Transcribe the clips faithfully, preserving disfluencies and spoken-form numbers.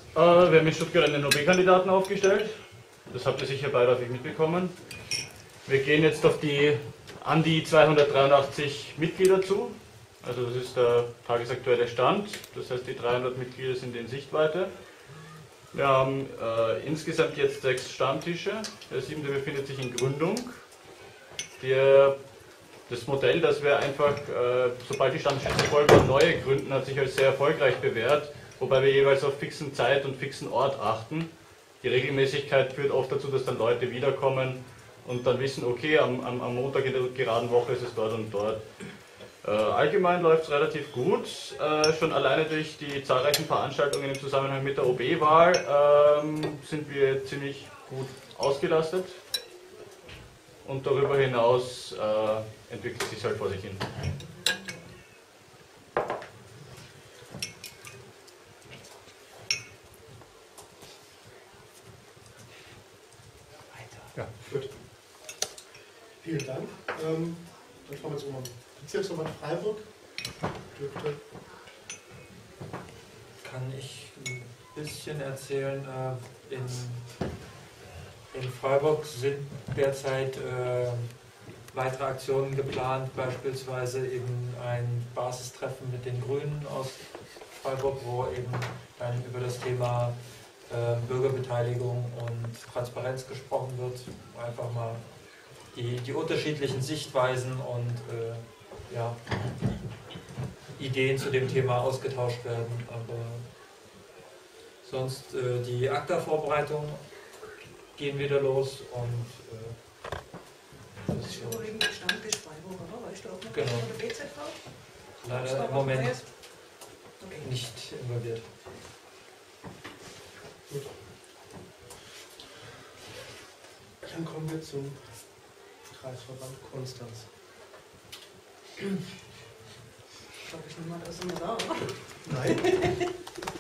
Äh, wir haben in Stuttgart einen O B-Kandidaten aufgestellt. Das habt ihr sicher beiläufig mitbekommen. Wir gehen jetzt auf die an die zweihundertdreiundachtzig Mitglieder zu. Also das ist der tagesaktuelle Stand. Das heißt, die dreihundert Mitglieder sind in Sichtweite. Wir haben äh, insgesamt jetzt sechs Stammtische. Der siebte befindet sich in Gründung. Der, das Modell, dass wir einfach, äh, sobald die Stammtische voll waren, neue gründen, hat sich als sehr erfolgreich bewährt, wobei wir jeweils auf fixen Zeit und fixen Ort achten. Die Regelmäßigkeit führt oft dazu, dass dann Leute wiederkommen und dann wissen, okay, am, am, am Montag in der geraden Woche ist es dort und dort. Äh, allgemein läuft es relativ gut, äh, schon alleine durch die zahlreichen Veranstaltungen im Zusammenhang mit der O B-Wahl ähm, sind wir ziemlich gut ausgelastet und darüber hinaus äh, entwickelt es sich halt vor sich hin. Ja, gut. Vielen Dank. Ähm, dann schauen wir jetzt mal. Bezirksverband Freiburg. Dürfte. Kann ich ein bisschen erzählen. Äh, in, in Freiburg sind derzeit äh, weitere Aktionen geplant, beispielsweise eben ein Basistreffen mit den Grünen aus Freiburg, wo eben dann über das Thema äh, Bürgerbeteiligung und Transparenz gesprochen wird. Einfach mal die, die unterschiedlichen Sichtweisen und äh, ja, Ideen zu dem Thema ausgetauscht werden. Aber sonst äh, die ACTA-Vorbereitung gehen wieder los und äh, das ist überwiegend Stammtisch Freiburg, oder? Weißt du auch noch genau. von der B Z V? Leider im Moment okay. nicht involviert. Gut. Dann kommen wir zum Kreisverband Konstanz. Ich glaube, ich nehme mal das immer da, oder? Nein.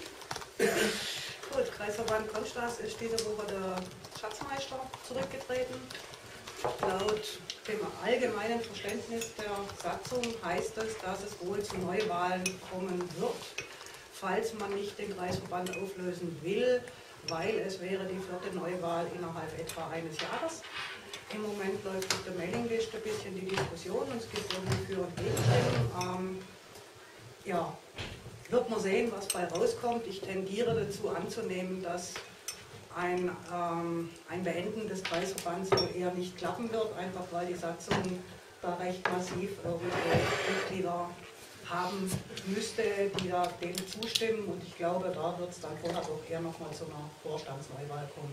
Gut, Kreisverband Konstanz ist diese Woche der Schatzmeister zurückgetreten. Laut dem allgemeinen Verständnis der Satzung heißt es, dass es wohl zu Neuwahlen kommen wird, falls man nicht den Kreisverband auflösen will, weil es wäre die vierte Neuwahl innerhalb etwa eines Jahres. Im Moment läuft auf der Mailingliste ein bisschen die Diskussion und es gibt irgendwie Für- und Gegenstimmen. Ähm, ja, wird man sehen, was bei rauskommt. Ich tendiere dazu anzunehmen, dass ein, ähm, ein Beenden des Kreisverbands wohl eher nicht klappen wird, einfach weil die Satzung da recht massiv irgendwelche Mitglieder haben müsste, die da dem zustimmen, und ich glaube, da wird es dann vorher doch eher nochmal zu einer Vorstandsneuwahl kommen.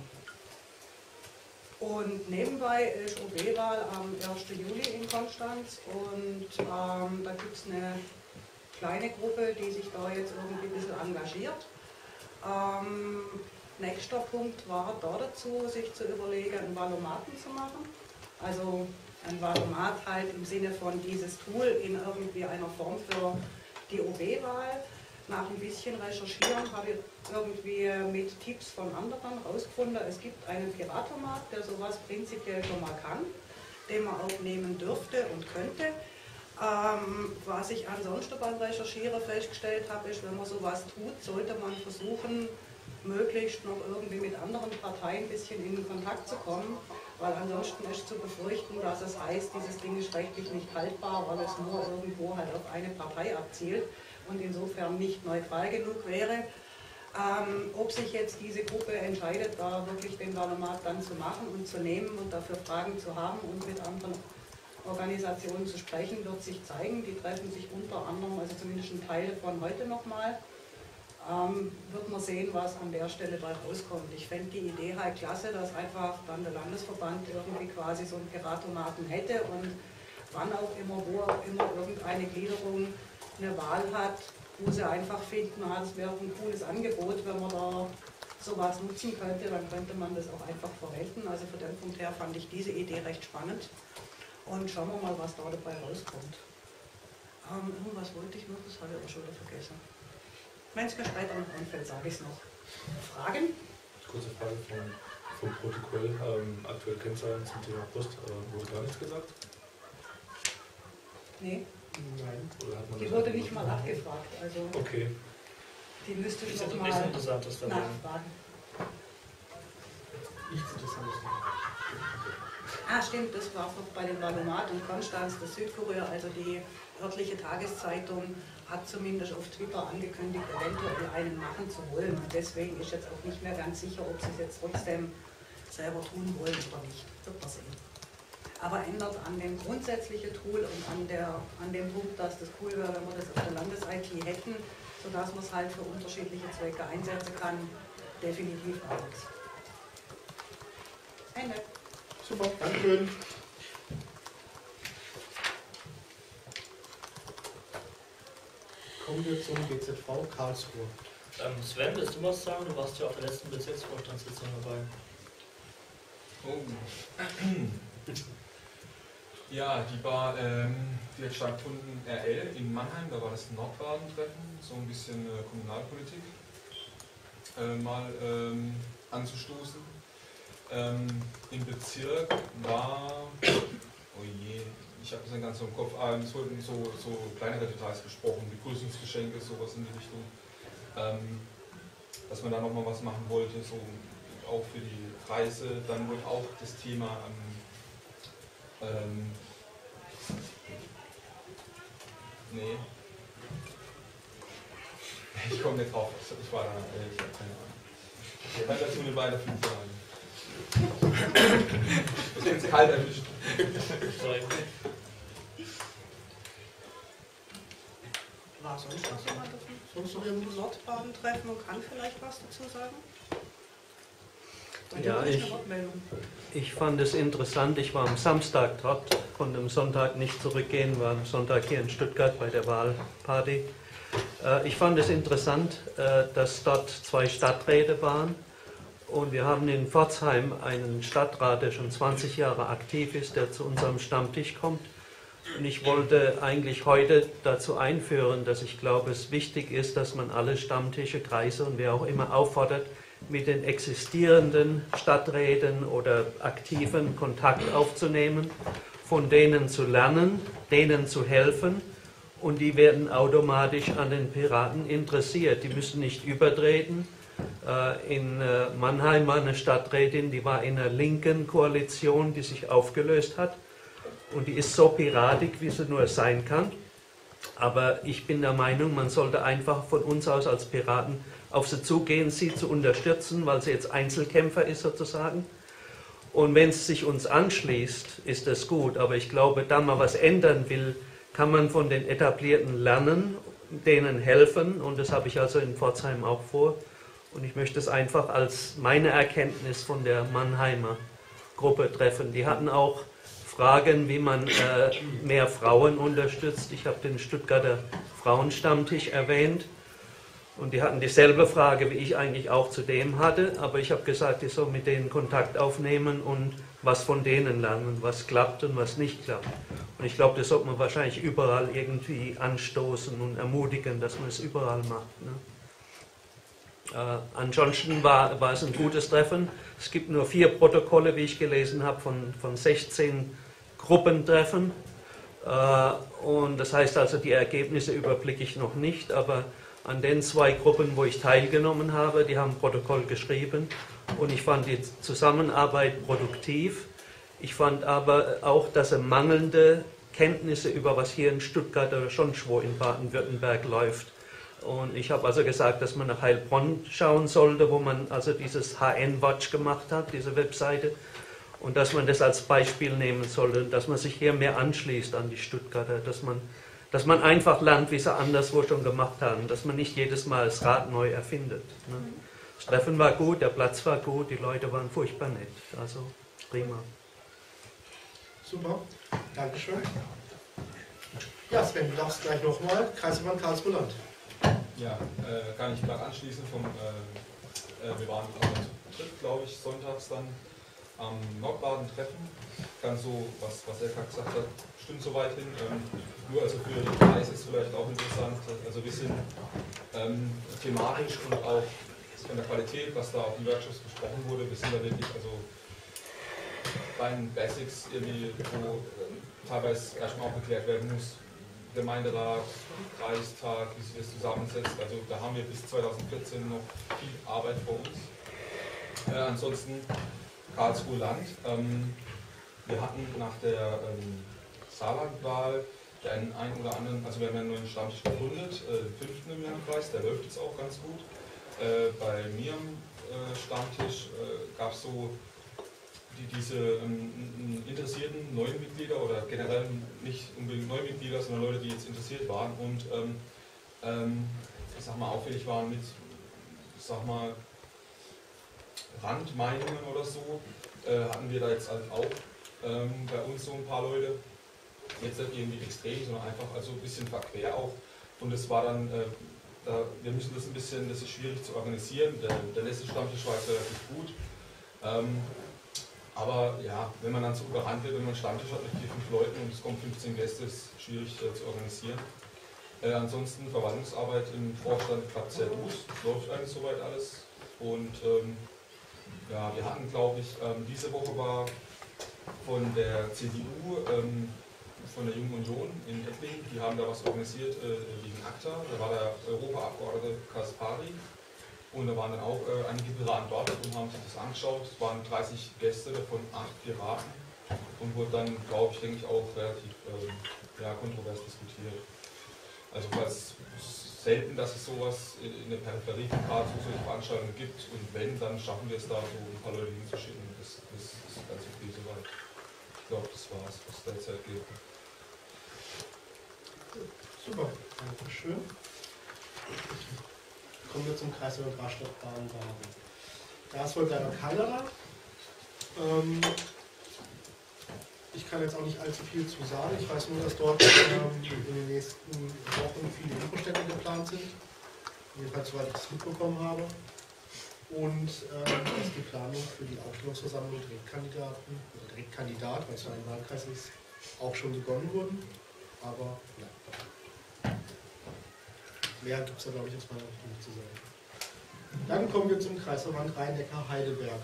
Und nebenbei ist O B-Wahl am ersten Juli in Konstanz und ähm, da gibt es eine kleine Gruppe, die sich da jetzt irgendwie ein bisschen engagiert. Ähm, nächster Punkt war da dazu, sich zu überlegen, einen Valomaten zu machen. Also ein Valomat halt im Sinne von dieses Tool in irgendwie einer Form für die O B-Wahl. Nach ein bisschen Recherchieren habe ich irgendwie mit Tipps von anderen herausgefunden, es gibt einen Piratomat, der sowas prinzipiell schon mal kann, den man auch nehmen dürfte und könnte. Ähm, was ich ansonsten beim Recherchieren festgestellt habe, ist, wenn man sowas tut, sollte man versuchen, möglichst noch irgendwie mit anderen Parteien ein bisschen in Kontakt zu kommen, weil ansonsten ist zu befürchten, dass es heißt, dieses Ding ist rechtlich nicht haltbar, weil es nur irgendwo halt auf eine Partei abzielt und insofern nicht neutral genug wäre. Ähm, ob sich jetzt diese Gruppe entscheidet, da wirklich den Valomat dann zu machen und zu nehmen und dafür Fragen zu haben und mit anderen Organisationen zu sprechen, wird sich zeigen. Die treffen sich unter anderem, also zumindest ein Teil von heute nochmal. Ähm, wird man sehen, was an der Stelle bei rauskommt. Ich fände die Idee halt klasse, dass einfach dann der Landesverband irgendwie quasi so einen Piratomaten hätte und wann auch immer, wo auch immer irgendeine Gliederung eine Wahl hat, wo sie einfach finden, ah, das wäre ein cooles Angebot, wenn man da sowas nutzen könnte, dann könnte man das auch einfach verwenden. Also von dem Punkt her fand ich diese Idee recht spannend. Und schauen wir mal, was da dabei rauskommt. Ähm, irgendwas wollte ich noch, das habe ich aber schon wieder vergessen. Wenn es mir später noch einfällt, sage ich es noch. Fragen? Kurze Frage vom, vom Protokoll. Ähm, aktuelle Kennzahlen zum Thema Post. Äh, wurde gar nichts gesagt? Nee. Nein. Oder hat man Die das wurde einfach nicht mal abgefragt. Also okay. Die müsste ich Ist noch jetzt mal nichts Interessantes dabei. nachfragen. Nichts Interessantes. Ah, stimmt, das war noch bei dem Valomat und Konstanz, das Südkurier, also die örtliche Tageszeitung hat zumindest auf Twitter angekündigt, eventuell einen machen zu wollen. Und deswegen ist jetzt auch nicht mehr ganz sicher, ob sie es jetzt trotzdem selber tun wollen oder nicht. Wird man sehen. Aber ändert an dem grundsätzlichen Tool und an, der, an dem Punkt, dass das cool wäre, wenn wir das auf der Landes-I T hätten, sodass man es halt für unterschiedliche Zwecke einsetzen kann, definitiv auch nichts. Ende. Super, Dankeschön. Kommen wir zum G Z V Karlsruhe. Ähm, Sven, willst du was sagen? Du warst ja auf der letzten Bezirksvorstandssitzung dabei. Oh. Ja, die war, ähm, die hat stattgefunden R L in Mannheim, da war das Nordbaden-Treffen, so ein bisschen äh, Kommunalpolitik äh, mal ähm, anzustoßen. Ähm, Im Bezirk war, oh je, ich habe das nicht ganz so im Kopf, ähm, es wurden so, so kleinere Details besprochen, Begrüßungsgeschenke, sowas in die Richtung, ähm, dass man da nochmal was machen wollte, so auch für die Reise. Dann wurde auch das Thema ähm, ähm, nee, ich komme nicht drauf, ich war da, ich habe keine Ahnung. Ich kann dazu eine Weile fünf Jahre. Das ist jetzt kalt erwischt. War sonst noch jemand auf Sonst noch dem irgendwas? Nordbaden-Treffen und kann vielleicht was dazu sagen? Dann Ja, gibt es ich- eine Wortmeldung. Ich fand es interessant, ich war am Samstag dort, konnte am Sonntag nicht zurückgehen, war am Sonntag hier in Stuttgart bei der Wahlparty. Äh, Ich fand es interessant, äh, dass dort zwei Stadträte waren und wir haben in Pforzheim einen Stadtrat, der schon zwanzig Jahre aktiv ist, der zu unserem Stammtisch kommt. Und ich wollte eigentlich heute dazu einführen, dass ich glaube, es wichtig ist, dass man alle Stammtische, Kreise und wer auch immer auffordert, mit den existierenden Stadträten oder aktiven Kontakt aufzunehmen, von denen zu lernen, denen zu helfen und die werden automatisch an den Piraten interessiert. Die müssen nicht übertreten. Äh, In äh, Mannheim war eine Stadträtin, die war in einer linken Koalition, die sich aufgelöst hat und die ist so piratig, wie sie nur sein kann. Aber ich bin der Meinung, man sollte einfach von uns aus als Piraten auf sie zugehen, sie zu unterstützen, weil sie jetzt Einzelkämpfer ist sozusagen. Und wenn es sich uns anschließt, ist das gut. Aber ich glaube, da man was ändern will, kann man von den Etablierten lernen, denen helfen. Und das habe ich also in Pforzheim auch vor. Und ich möchte es einfach als meine Erkenntnis von der Mannheimer Gruppe treffen. Die hatten auch Fragen, wie man äh, mehr Frauen unterstützt. Ich habe den Stuttgarter Frauenstammtisch erwähnt. Und die hatten dieselbe Frage, wie ich eigentlich auch zu dem hatte, aber ich habe gesagt, ich soll mit denen Kontakt aufnehmen und was von denen lernen, was klappt und was nicht klappt. Und ich glaube, das sollte man wahrscheinlich überall irgendwie anstoßen und ermutigen, dass man es überall macht. Ne? Äh, ansonsten war, war es ein gutes Treffen. Es gibt nur vier Protokolle, wie ich gelesen habe, von, von sechzehn Gruppentreffen. Äh, und das heißt also, die Ergebnisse überblicke ich noch nicht, aber an den zwei Gruppen, wo ich teilgenommen habe, die haben ein Protokoll geschrieben und ich fand die Zusammenarbeit produktiv. Ich fand aber auch, dass er mangelnde Kenntnisse über was hier in Stuttgart oder sonst wo in Baden-Württemberg läuft. Und ich habe also gesagt, dass man nach Heilbronn schauen sollte, wo man also dieses H N-Watch gemacht hat, diese Webseite, und dass man das als Beispiel nehmen sollte, dass man sich hier mehr anschließt an die Stuttgarter, dass man Dass man einfach lernt, wie sie anderswo schon gemacht haben, dass man nicht jedes Mal das Rad neu erfindet. Ne? Das Treffen war gut, der Platz war gut, die Leute waren furchtbar nett. Also prima. Super, Dankeschön. Ja, Sven, du darfst gleich nochmal. Kreisverband Karlsruhe-Land. Ja, äh, kann ich gerade anschließen vom, äh, äh, wir waren auch zu dritt, glaube ich, sonntags dann am Nordbaden-Treffen. Ganz so, was, was er gerade gesagt hat, stimmt soweit hin. Ähm, nur also für den Preis ist vielleicht auch interessant. Also wir sind ähm, thematisch und auch von der Qualität, was da auf den Workshops besprochen wurde, wir sind da wirklich also bei den Basics irgendwie, wo ähm, teilweise erstmal auch geklärt werden muss, Gemeinderat, Kreistag, wie sich das zusammensetzt. Also da haben wir bis zweitausendvierzehn noch viel Arbeit vor uns. Äh, ansonsten Karlsruhe Land. Ähm, wir hatten nach der ähm, Saarlandwahl den einen oder anderen, also wir haben einen neuen Stammtisch gegründet, äh, den fünften im Landkreis, der läuft jetzt auch ganz gut. Äh, bei mir am äh, Stammtisch äh, gab es so die, diese ähm, interessierten neuen Mitglieder oder generell nicht unbedingt neue Mitglieder, sondern Leute, die jetzt interessiert waren und ähm, ähm, ich sag mal auffällig waren mit, ich sag mal, Randmeinungen oder so, äh, hatten wir da jetzt halt auch ähm, bei uns so ein paar Leute. Jetzt nicht irgendwie extrem, sondern einfach also ein bisschen verquer auch. Und es war dann, äh, da, wir müssen das ein bisschen, das ist schwierig zu organisieren. Der, der letzte Stammtisch war jetzt relativ gut. Ähm, aber ja, wenn man dann so überrannt wird, wenn man einen Stammtisch hat mit vier, fünf Leuten und es kommen fünfzehn Gäste, ist es schwierig äh, zu organisieren. Äh, ansonsten Verwaltungsarbeit im Vorstand klappt sehr gut, es läuft eigentlich soweit alles. Und ähm, ja, wir hatten, glaube ich, ähm, diese Woche war von der C D U, ähm, von der Jungen Union in Ettlingen, die haben da was organisiert äh, wegen ACTA. Da war der Europaabgeordnete Kaspari und da waren dann auch äh, einige Piraten dort und haben sich das angeschaut. Es waren dreißig Gäste, davon acht Piraten und wurde dann, glaube ich, denke ich, auch relativ ähm, ja, kontrovers diskutiert. Also es ist selten, dass es sowas in der Peripherie gerade so solche Veranstaltungen gibt und wenn, dann schaffen wir es da so ein paar Leute hinzuschicken. Das, das ist ganz okay soweit. Ich glaube, das war es, was derzeit geht. Super, danke schön. Kommen wir zum Kreis der Rastatt Baden-Baden. Da ist wohl leider keiner da. Ähm, ich kann jetzt auch nicht allzu viel zu sagen. Ich weiß nur, dass dort ähm, in den nächsten Wochen viele Infostände geplant sind. Jedenfalls, soweit ich das mitbekommen habe. Und ähm, dass die Planung für die Aufstellungsversammlung Direktkandidaten oder Direktkandidat, weil es ja ein Wahlkreis ist, auch schon begonnen wurden. Aber ja. Mehr gibt es da, glaube ich, jetzt mal noch nicht zu sagen. Dann kommen wir zum Kreisverband Rhein-Neckar-Heidelberg.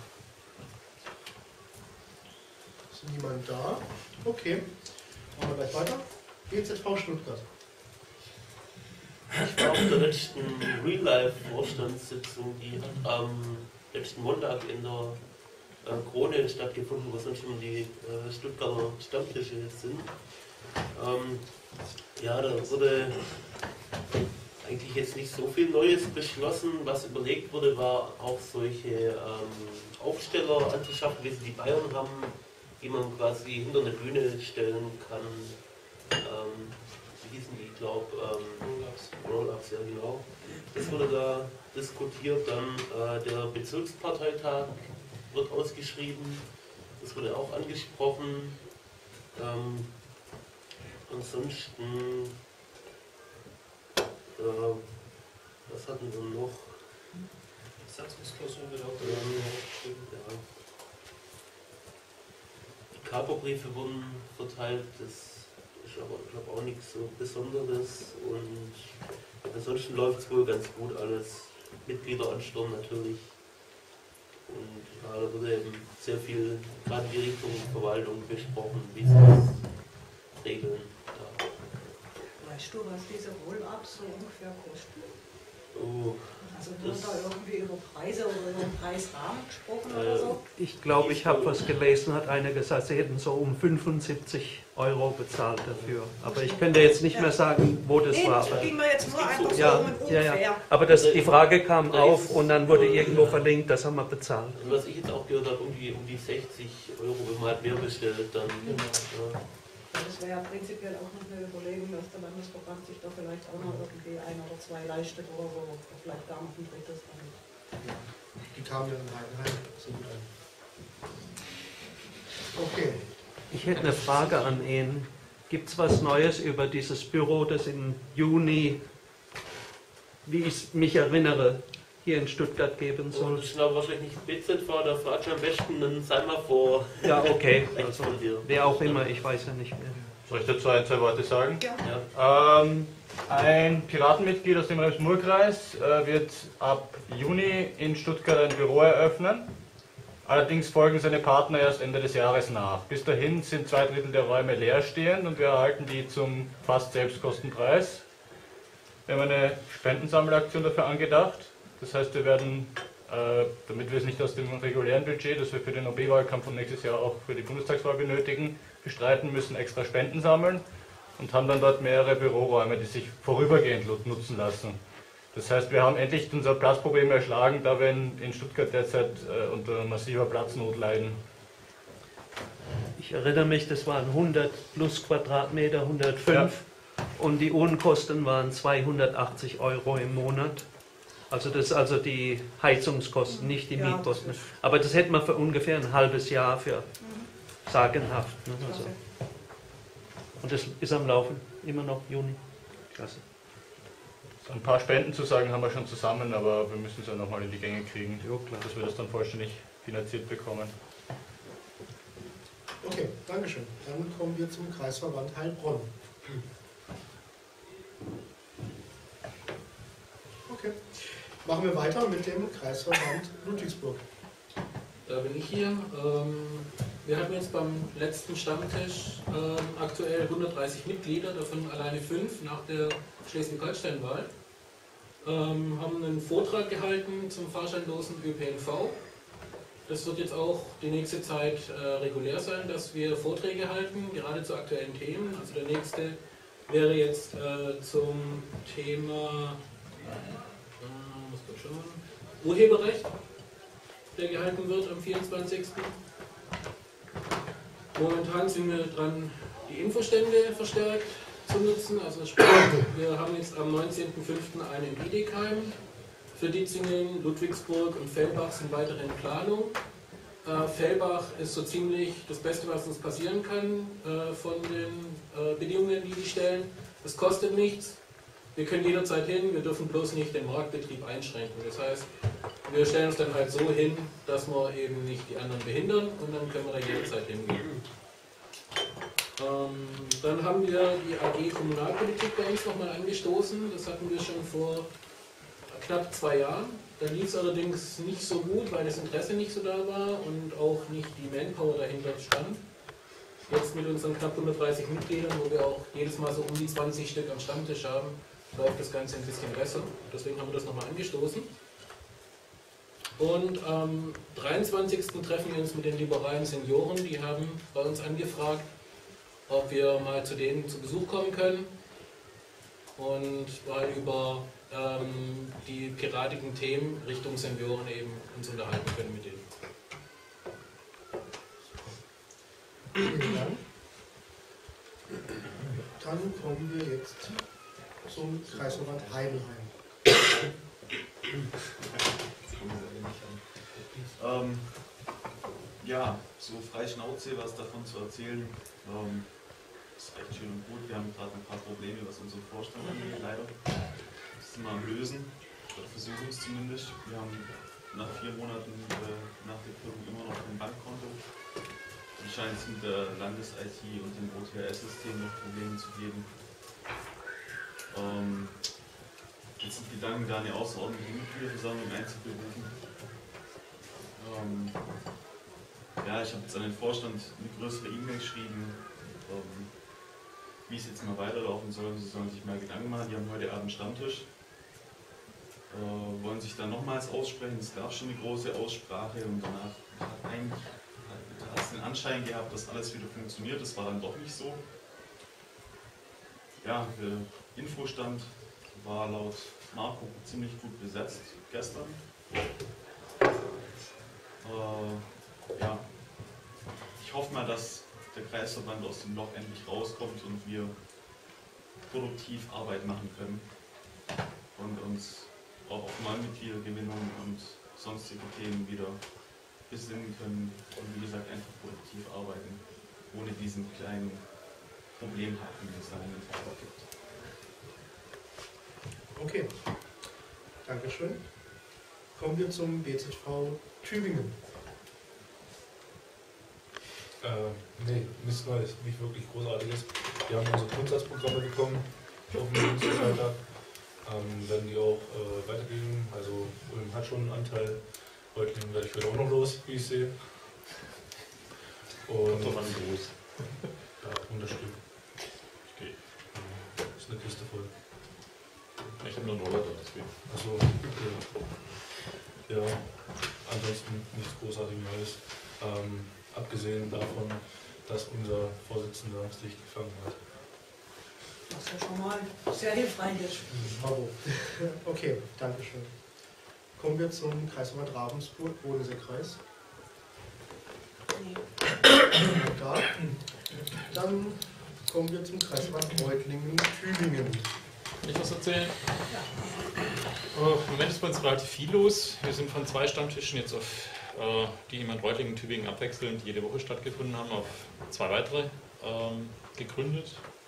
Ist niemand da? Okay. Machen wir gleich weiter. B Z V Stuttgart. Ich war auf der letzten Real-Life-Vorstandssitzung, die hat am letzten Montag in der äh, Krone stattgefunden, wo sonst immer die äh, Stuttgarter Stammtische sind. Ähm, ja, da wurde eigentlich jetzt nicht so viel Neues beschlossen. Was überlegt wurde, war auch solche ähm, Aufsteller anzuschaffen, wie sie die Bayern haben, die man quasi hinter eine Bühne stellen kann. Ähm, wie hießen die, ich glaube, ähm, Roll-Ups, ja genau. Das wurde da diskutiert. Dann äh, der Bezirksparteitag wird ausgeschrieben. Das wurde auch angesprochen. Ähm, ansonsten Äh, was hatten wir noch? Satzungsklausur wird auch ähm, ja. Die Kaperbriefe wurden verteilt, das ist aber, ich glaube, auch nichts so Besonderes. Und ansonsten läuft es wohl ganz gut alles. Mitgliederansturm natürlich. Und ja, da wurde eben sehr viel, gerade die Richtung Verwaltung besprochen, wie sie das regeln. Ja. Weißt du, was diese Roll-Ups so ungefähr kosten? Oh, Also wird da irgendwie über Preise oder über den Preisrahmen gesprochen äh, oder so? Ich glaube, ich habe was gelesen, hat einer gesagt, sie hätten so um fünfundsiebzig Euro bezahlt dafür. Aber ich könnte jetzt nicht mehr sagen, wo das nee, war. Das ging mir jetzt nur einfach so ja, um ungefähr. ja, ja. Aber das, die Frage kam auf und dann wurde irgendwo verlinkt, das haben wir bezahlt. Und was ich jetzt auch gehört habe, um die, um die sechzig Euro, wenn man halt mehr bestellt, dann... Ja. Das wäre ja prinzipiell auch noch eine Überlegung, dass der Landesverband sich da vielleicht auch noch irgendwie ein oder zwei leistet oder so, oder vielleicht gar noch ein drittes. Die kamen ja in Heidenheim so gut an. Okay. Ich hätte eine Frage an ihn. Gibt es was Neues über dieses Büro, das im Juni, wie ich mich erinnere, hier in Stuttgart geben soll? Und das ist aber wahrscheinlich nicht B Z V, da fragst du am besten dann sei mal vor. Ja, okay. Rechts Also, von dir. wer auch immer, ich weiß ja nicht mehr. Soll ich dazu ein, zwei Worte sagen? Ja. Ja. Ähm, ein Piratenmitglied aus dem Rems-Murr-Kreis äh, wird ab Juni in Stuttgart ein Büro eröffnen. Allerdings folgen seine Partner erst Ende des Jahres nach. Bis dahin sind zwei Drittel der Räume leerstehend und wir erhalten die zum fast Selbstkostenpreis. Wir haben eine Spendensammelaktion dafür angedacht. Das heißt, wir werden, äh, damit wir es nicht aus dem regulären Budget, das wir für den O B-Wahlkampf und nächstes Jahr auch für die Bundestagswahl benötigen, bestreiten müssen, extra Spenden sammeln und haben dann dort mehrere Büroräume, die sich vorübergehend nutzen lassen. Das heißt, wir haben endlich unser Platzproblem erschlagen, da wir in, in Stuttgart derzeit äh, unter massiver Platznot leiden. Ich erinnere mich, das waren hundert plus Quadratmeter, hundertfünf, ja. Und die Unkosten waren zweihundertachtzig Euro im Monat. Also das ist also die Heizungskosten, nicht die ja, Mietkosten. Das Aber das hätten wir für ungefähr ein halbes Jahr für mhm. sagenhaft. Ne? Also. Und das ist am Laufen, immer noch Juni. Klasse. Ein paar Spenden zu sagen haben wir schon zusammen, aber wir müssen es ja nochmal in die Gänge kriegen, jo, klar. dass wir das dann vollständig finanziert bekommen. Okay, Dankeschön. Dann kommen wir zum Kreisverband Heilbronn. Okay, machen wir weiter mit dem Kreisverband Ludwigsburg. Da bin ich hier. Wir hatten jetzt beim letzten Stammtisch aktuell hundertdreißig Mitglieder, davon alleine fünf nach der Schleswig-Holstein-Wahl. Haben einen Vortrag gehalten zum fahrscheinlosen Ö P N V. Das wird jetzt auch die nächste Zeit regulär sein, dass wir Vorträge halten, gerade zu aktuellen Themen. Also der nächste wäre jetzt zum Thema was schon, Urheberrecht, der gehalten wird am vierundzwanzigsten Momentan sind wir dran, die Infostände verstärkt zu nutzen. Also sprich, wir haben jetzt am neunzehnten fünften einen in Bietigheim. Für Ditzingen, Ludwigsburg und Fellbach sind weitere in Planung. Äh, Fellbach ist so ziemlich das Beste, was uns passieren kann äh, von den äh, Bedingungen, die die stellen. Es kostet nichts. Wir können jederzeit hin, wir dürfen bloß nicht den Marktbetrieb einschränken. Das heißt, wir stellen uns dann halt so hin, dass wir eben nicht die anderen behindern und dann können wir da jederzeit hingehen. Ähm, dann haben wir die A G Kommunalpolitik bei uns nochmal angestoßen. Das hatten wir schon vor knapp zwei Jahren. Da lief es allerdings nicht so gut, weil das Interesse nicht so da war und auch nicht die Manpower dahinter stand. Jetzt mit unseren knapp hundertdreißig Mitgliedern, wo wir auch jedes Mal so um die zwanzig Stück am Stammtisch haben, läuft das Ganze ein bisschen besser. Deswegen haben wir das nochmal angestoßen. Und am dreiundzwanzigsten treffen wir uns mit den liberalen Senioren. Die haben bei uns angefragt, ob wir mal zu denen zu Besuch kommen können und mal über ähm, die piratigen Themen Richtung Senioren eben uns unterhalten können mit denen. Vielen Dank. Dann kommen wir jetzt zum Kreisverband Heidenheim. ähm, ja, so frei Schnauze was davon zu erzählen, ähm, ist echt schön und gut. Wir haben gerade ein paar Probleme, was unseren Vorstand angeht, leider. Das sind wir am Lösen, oder versuchen es zumindest. Wir haben nach vier Monaten äh, nach der Gründung immer noch ein Bankkonto. Anscheinend es mit der Landes-I T und dem O T H S-System noch Probleme zu geben. Ähm, jetzt sind Gedanken, da eine außerordentliche Mitgliederversammlung einzuberufen. Ähm, ja, ich habe jetzt an den Vorstand eine größere E-Mail geschrieben, ähm, wie es jetzt mal weiterlaufen soll. Sie sollen sich mal Gedanken machen. Die haben heute Abend Stammtisch. Äh, wollen sich dann nochmals aussprechen. Es gab schon eine große Aussprache und danach hat eigentlich hat es den Anschein gehabt, dass alles wieder funktioniert. Das war dann doch nicht so. Ja, der Infostand war laut Marco ziemlich gut besetzt gestern. Äh, ja, ich hoffe mal, dass der Kreisverband aus dem Loch endlich rauskommt und wir produktiv Arbeit machen können und uns auch auf Neumitgliedergewinnung und sonstige Themen wieder besinnen können und wie gesagt einfach produktiv arbeiten, ohne diesen kleinen Problemhaken, den es da in den Tag gibt. Okay, Dankeschön. Kommen wir zum B Z V Tübingen. Äh, nee, nichts Neues, nicht wirklich Großartiges. Wir haben unsere Grundsatzprogramme bekommen auf dem Bundesparteitag. Ähm, werden die auch äh, weitergehen. Also Ulm hat schon einen Anteil Reutlingen werde ich wieder auch noch los, wie ich sehe. Und Kommt doch an groß. ja, hundert Stück. Okay. Das ist eine Kiste voll. Ich habe nur einen Roller da, deswegen. Also, okay. Ja, ansonsten nichts großartig Neues. Ähm, abgesehen davon, dass unser Vorsitzender sich gefangen hat. Was ja schon mal sehr hilfreich ist. Bravo. Okay, danke schön. Kommen wir zum Kreisverband Ravensburg, Bodenseekreis. Nee. Da. Dann kommen wir zum Kreisverband Reutlingen, Tübingen. Kann ich was erzählen? Oh, Im Moment ist bei uns relativ viel los. Wir sind von zwei Stammtischen jetzt auf, äh, die in Reutlingen und Tübingen abwechselnd jede Woche stattgefunden haben, auf zwei weitere ähm, gegründet.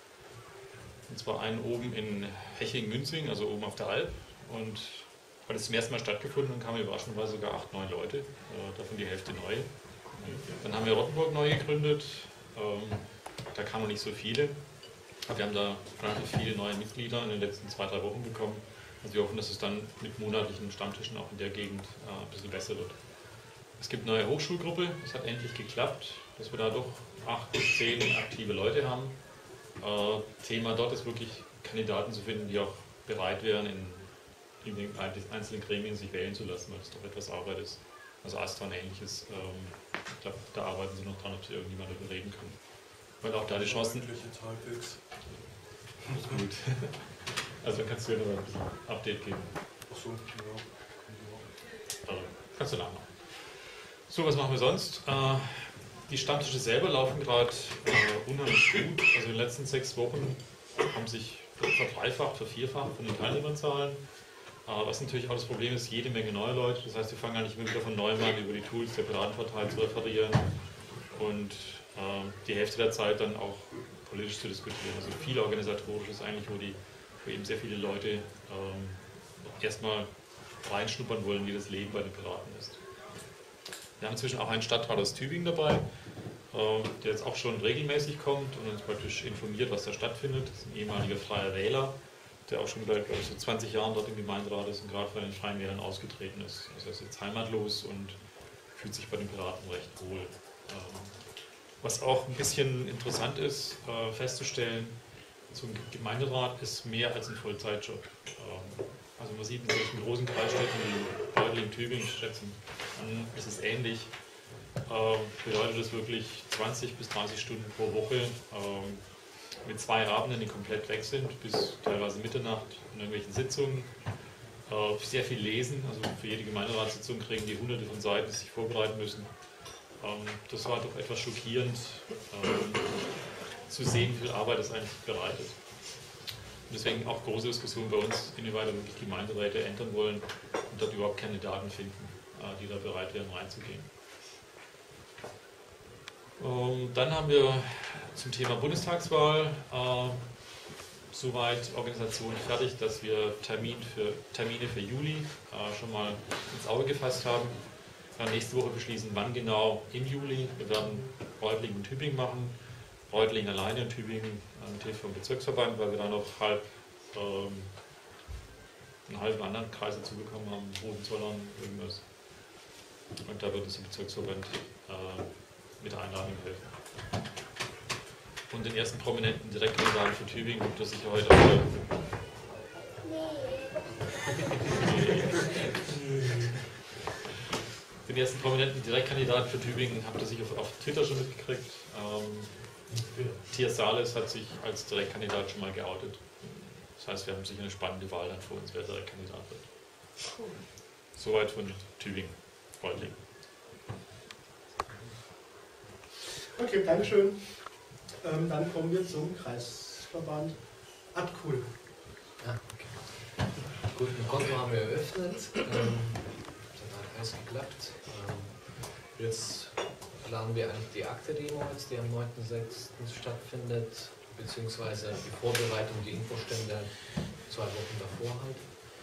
Und zwar einen oben in Hechingen-Münzing, also oben auf der Alp. Und weil es zum ersten Mal stattgefunden hat, kamen überraschenderweise sogar acht, neun Leute, äh, davon die Hälfte neu. Dann haben wir Rottenburg neu gegründet, ähm, da kamen noch nicht so viele. Wir haben da relativ viele neue Mitglieder in den letzten zwei, drei Wochen bekommen. Also wir hoffen, dass es dann mit monatlichen Stammtischen auch in der Gegend äh, ein bisschen besser wird. Es gibt eine neue Hochschulgruppe, das hat endlich geklappt, dass wir da doch acht bis zehn aktive Leute haben. Äh, Thema dort ist wirklich, Kandidaten zu finden, die auch bereit wären, in, in den einzelnen Gremien sich wählen zu lassen, weil das doch etwas Arbeit ist. Also Astra und ähnliches, ähm, ich glaube, da arbeiten sie noch dran, ob sie irgendjemand überreden können. Weil auch da die Chancen... Halbwegs. Ist gut. Also dann kannst du ja noch ein bisschen Update geben. Achso, ja. Also, kannst du nachmachen. So, was machen wir sonst? Äh, die Stammtische selber laufen gerade äh, unheimlich gut. Also in den letzten sechs Wochen haben sich verdreifacht, vervierfacht von den Teilnehmerzahlen. Äh, was natürlich auch das Problem ist, jede Menge neue Leute. Das heißt, wir fangen eigentlich immer wieder von neuem an, über die Tools der Piratenpartei zu referieren und äh, die Hälfte der Zeit dann auch politisch zu diskutieren. Also viel organisatorisches eigentlich, wo, die, wo eben sehr viele Leute ähm, erstmal reinschnuppern wollen, wie das Leben bei den Piraten ist. Wir haben inzwischen auch einen Stadtrat aus Tübingen dabei, äh, der jetzt auch schon regelmäßig kommt und uns praktisch informiert, was da stattfindet. Das ist ein ehemaliger freier Wähler, der auch schon seit, glaube ich, so zwanzig Jahren dort im Gemeinderat ist und gerade von den Freien Wählern ausgetreten ist. Also er ist jetzt heimatlos und fühlt sich bei den Piraten recht wohl. Ähm, Was auch ein bisschen interessant ist, äh, festzustellen, so ein Gemeinderat ist mehr als ein Vollzeitjob. Ähm, also man sieht in solchen großen Kreisstädten wie Reutlingen, Tübingen, schätzen, dann ist es ähnlich. Ähm, bedeutet das wirklich zwanzig bis dreißig Stunden pro Woche ähm, mit zwei Abenden, die komplett weg sind, bis teilweise Mitternacht in irgendwelchen Sitzungen. Äh, sehr viel lesen, also für jede Gemeinderatssitzung kriegen die hunderte von Seiten, die sich vorbereiten müssen. Das war doch etwas schockierend, ähm, zu sehen, wie viel Arbeit das eigentlich bereitet. Und deswegen auch große Diskussion bei uns, inwieweit wirklich Gemeinderäte ändern wollen und dort überhaupt Kandidaten finden, äh, die da bereit wären, reinzugehen. Ähm, dann haben wir zum Thema Bundestagswahl äh, soweit Organisation fertig, dass wir Termin für, Termine für Juli äh, schon mal ins Auge gefasst haben. Dann nächste Woche beschließen, wann genau im Juli. Wir werden Reutlingen und Tübingen machen. Reutlingen alleine und Tübingen mit Hilfe vom Bezirksverband, weil wir da noch halb, ähm, einen halben anderen Kreis dazu bekommen haben, Hohenzollern, irgendwas. Und da wird uns der Bezirksverband äh, mit der Einladung helfen. Und den ersten prominenten Direktkandidaten für Tübingen gibt es sicher heute auch. Den ersten prominenten Direktkandidaten für Tübingen habt ihr sicher auf, auf Twitter schon mitgekriegt. Ähm, Tiers Sales hat sich als Direktkandidat schon mal geoutet. Das heißt, wir haben sicher eine spannende Wahl dann vor uns, wer Direktkandidat wird. Cool. Soweit von Tübingen, Reutlingen. Okay, Dankeschön. Ähm, dann kommen wir zum Kreisverband Adcool. Ja, okay. Gut, ein Konto haben wir eröffnet. Ähm, das hat alles geklappt. Ähm, jetzt planen wir eigentlich die Akte-Demo, die am neunten sechsten stattfindet, beziehungsweise die Vorbereitung, die Infostände zwei Wochen davor halt.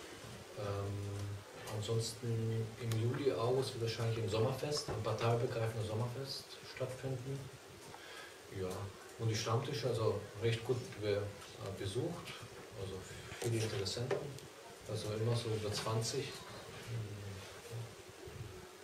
Ähm, ansonsten im Juli, August wird wahrscheinlich ein Sommerfest, ein parteiübergreifendes Sommerfest stattfinden. Ja, und die Stammtische, also recht gut besucht, also viele Interessenten, also immer so über zwanzig.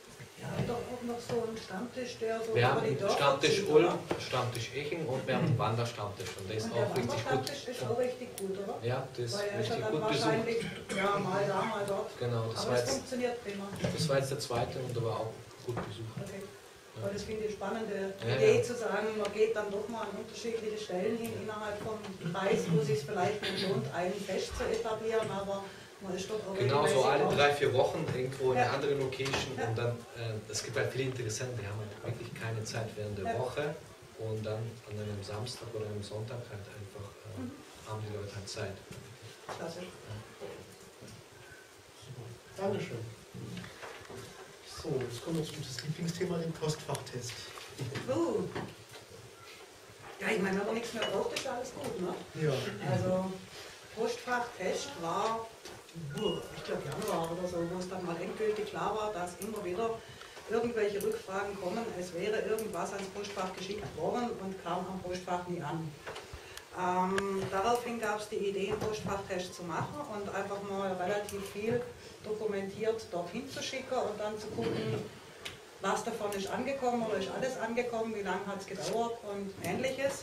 doch noch so einen Stammtisch, der so Wir über haben die einen Dörfer Stammtisch zieht, Ulm, oder? Stammtisch Eching und wir haben einen Wanderstammtisch. Und der ist Und der auch richtig gut. Wanderstammtisch ist auch richtig gut, oder? Ja, das ist Weil er ist ja richtig dann gut besucht. wahrscheinlich, ja, mal da, mal dort. Genau, das Aber war es jetzt, funktioniert prima. das war jetzt der zweite und der war auch gut besucht. Okay. Weil das finde ich eine spannende Ja, Idee, ja. zu sagen, man geht dann doch mal an unterschiedliche Stellen hin innerhalb vom Kreis, wo es sich vielleicht nicht lohnt, einen Fest zu etablieren, aber man ist doch auch Genau, so regelmäßig alle auch- drei, vier Wochen irgendwo in Ja. eine andere Location Ja. und dann, äh, es gibt halt viele Interessenten, die haben halt wirklich keine Zeit während der Ja. Woche und dann an einem Samstag oder einem Sonntag halt einfach äh, Mhm. haben die Leute halt Zeit. Klasse. Dankeschön. So, jetzt kommen wir zu das Lieblingsthema, den Postfachtest. Uh. Ja, ich meine, wenn man nichts mehr braucht, ist ja alles gut, ne? Ja. Also, Postfachtest war, uh, ich glaube Januar oder so, wo es dann mal endgültig klar war, dass immer wieder irgendwelche Rückfragen kommen, es wäre irgendwas ans Postfach geschickt worden und kam am Postfach nie an. Ähm, daraufhin gab es die Idee, einen Postfachtest zu machen und einfach mal relativ viel dokumentiert dorthin zu schicken und dann zu gucken, was davon ist angekommen oder ist alles angekommen, wie lange hat es gedauert und ähnliches.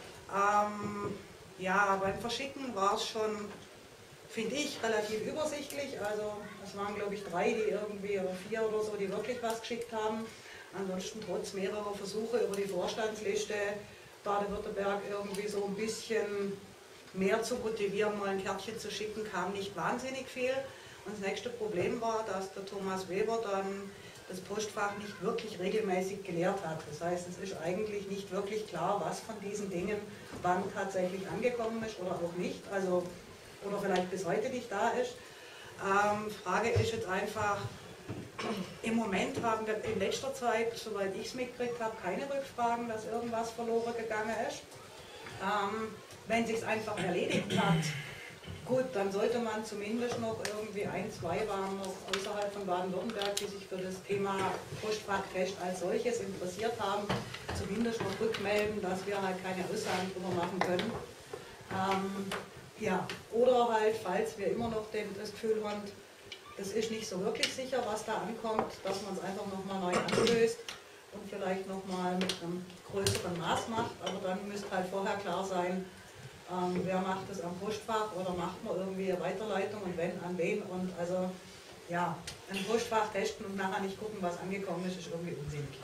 Ähm, ja, beim Verschicken war es schon, finde ich, relativ übersichtlich. Also es waren, glaube ich, drei, die irgendwie, oder vier oder so, die wirklich was geschickt haben. Ansonsten trotz mehrerer Versuche über die Vorstandsliste Baden-Württemberg irgendwie so ein bisschen mehr zu motivieren, mal ein Kärtchen zu schicken, kam nicht wahnsinnig viel. Und das nächste Problem war, dass der Thomas Weber dann das Postfach nicht wirklich regelmäßig geleert hat. Das heißt, es ist eigentlich nicht wirklich klar, was von diesen Dingen wann tatsächlich angekommen ist oder auch nicht, also oder vielleicht bis heute nicht da ist. Ähm, Frage ist jetzt einfach, im Moment haben wir in letzter Zeit, soweit ich es mitgekriegt habe, keine Rückfragen, dass irgendwas verloren gegangen ist. Ähm, wenn es sich einfach erledigt hat, gut, dann sollte man zumindest noch irgendwie ein, zwei waren noch außerhalb von Baden-Württemberg, die sich für das Thema Postfachtest als solches interessiert haben, zumindest noch rückmelden, dass wir halt keine Aussagen drüber machen können. Ähm, ja, oder halt, falls wir immer noch den, das Gefühl haben, es ist nicht so wirklich sicher, was da ankommt, dass man es einfach nochmal neu anstößt und vielleicht nochmal mit einem größeren Maß macht, aber dann müsste halt vorher klar sein, ähm, wer macht es am Postfach oder macht man irgendwie eine Weiterleitung und wenn, an wen. Und also ja, ein Postfach testen und nachher nicht gucken, was angekommen ist, ist irgendwie unsinnig.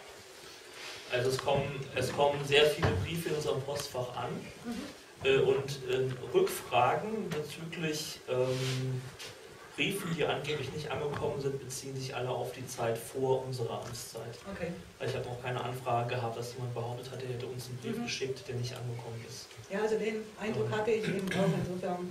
Also es kommen, es kommen sehr viele Briefe in unserem Postfach an Mhm. äh, und äh, Rückfragen bezüglich ähm, Briefen, die angeblich nicht angekommen sind, beziehen sich alle auf die Zeit vor unserer Amtszeit. Okay. Weil ich habe noch keine Anfrage gehabt, dass jemand behauptet hat, er hätte uns einen Brief Mhm. geschickt, der nicht angekommen ist. Ja, also den Eindruck hatte ich eben auch, insofern.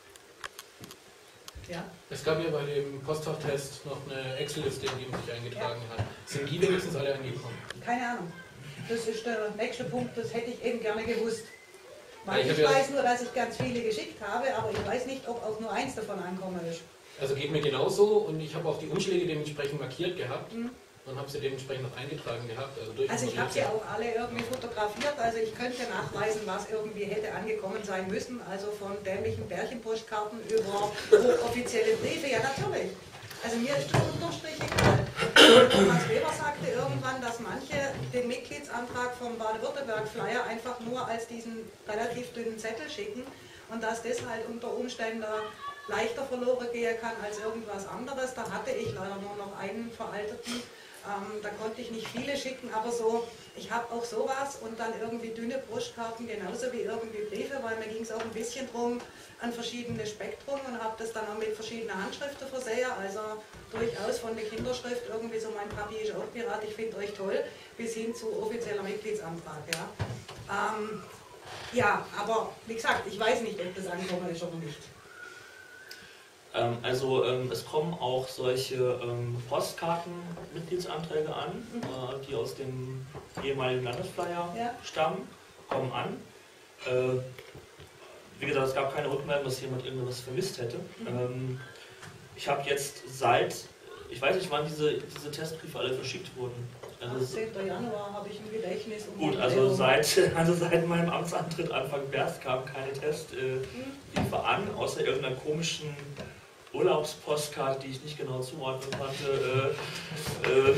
Ja. Es gab ja bei dem Postfachtest noch eine Excel-Liste, in die man sich eingetragen hat. Sind die wenigstens alle angekommen? Keine Ahnung. Das ist der nächste Punkt, das hätte ich eben gerne gewusst. Weil Ja, ich ich, hab ja- weiß nur, dass ich ganz viele geschickt habe, aber ich weiß nicht, ob auch nur eins davon ankommen ist. Also geht mir genauso und ich habe auch die Umschläge dementsprechend markiert gehabt Mhm. und habe sie dementsprechend noch eingetragen gehabt. Also, durch Also ich habe sie auch alle irgendwie fotografiert, also ich könnte nachweisen, was irgendwie hätte angekommen sein müssen, also von dämlichen Bärchenpostkarten über offizielle Briefe, ja natürlich. Also mir ist das unterm Strich egal. Thomas Weber sagte irgendwann, dass manche den Mitgliedsantrag vom Baden-Württemberg-Flyer einfach nur als diesen relativ dünnen Zettel schicken und dass das halt unter Umständen leichter verloren gehen kann als irgendwas anderes. Da hatte ich leider nur noch einen veralteten. Ähm, da konnte ich nicht viele schicken, aber so, ich habe auch sowas und dann irgendwie dünne Brustkarten, genauso wie irgendwie Briefe, weil mir ging es auch ein bisschen drum an verschiedene Spektrum und habe das dann auch mit verschiedenen Handschriften versehen, also durchaus von der Kinderschrift irgendwie so, mein Papi ist auch Pirat, ich finde euch toll, bis hin zu offizieller Mitgliedsantrag. Ja. Ähm, ja, aber wie gesagt, ich weiß nicht, ob das angekommen ist oder nicht. Ähm, also ähm, es kommen auch solche ähm, Postkarten-Mitgliedsanträge an, Mhm. äh, die aus dem ehemaligen Landesflyer Ja. stammen, kommen an. Äh, wie gesagt, es gab keine Rückmeldung, dass jemand irgendwas vermisst hätte. Mhm. Ähm, ich habe jetzt seit, ich weiß nicht, wann diese, diese Testbriefe alle verschickt wurden. Also, achtzehnter Januar habe ich im Gedächtnis. Um gut, die also Erinnerung. seit, also seit meinem Amtsantritt Anfang März kamen keine Testbriefe äh, an, außer irgendeiner komischen Urlaubspostkarte, die ich nicht genau zuordnen konnte. Äh, äh,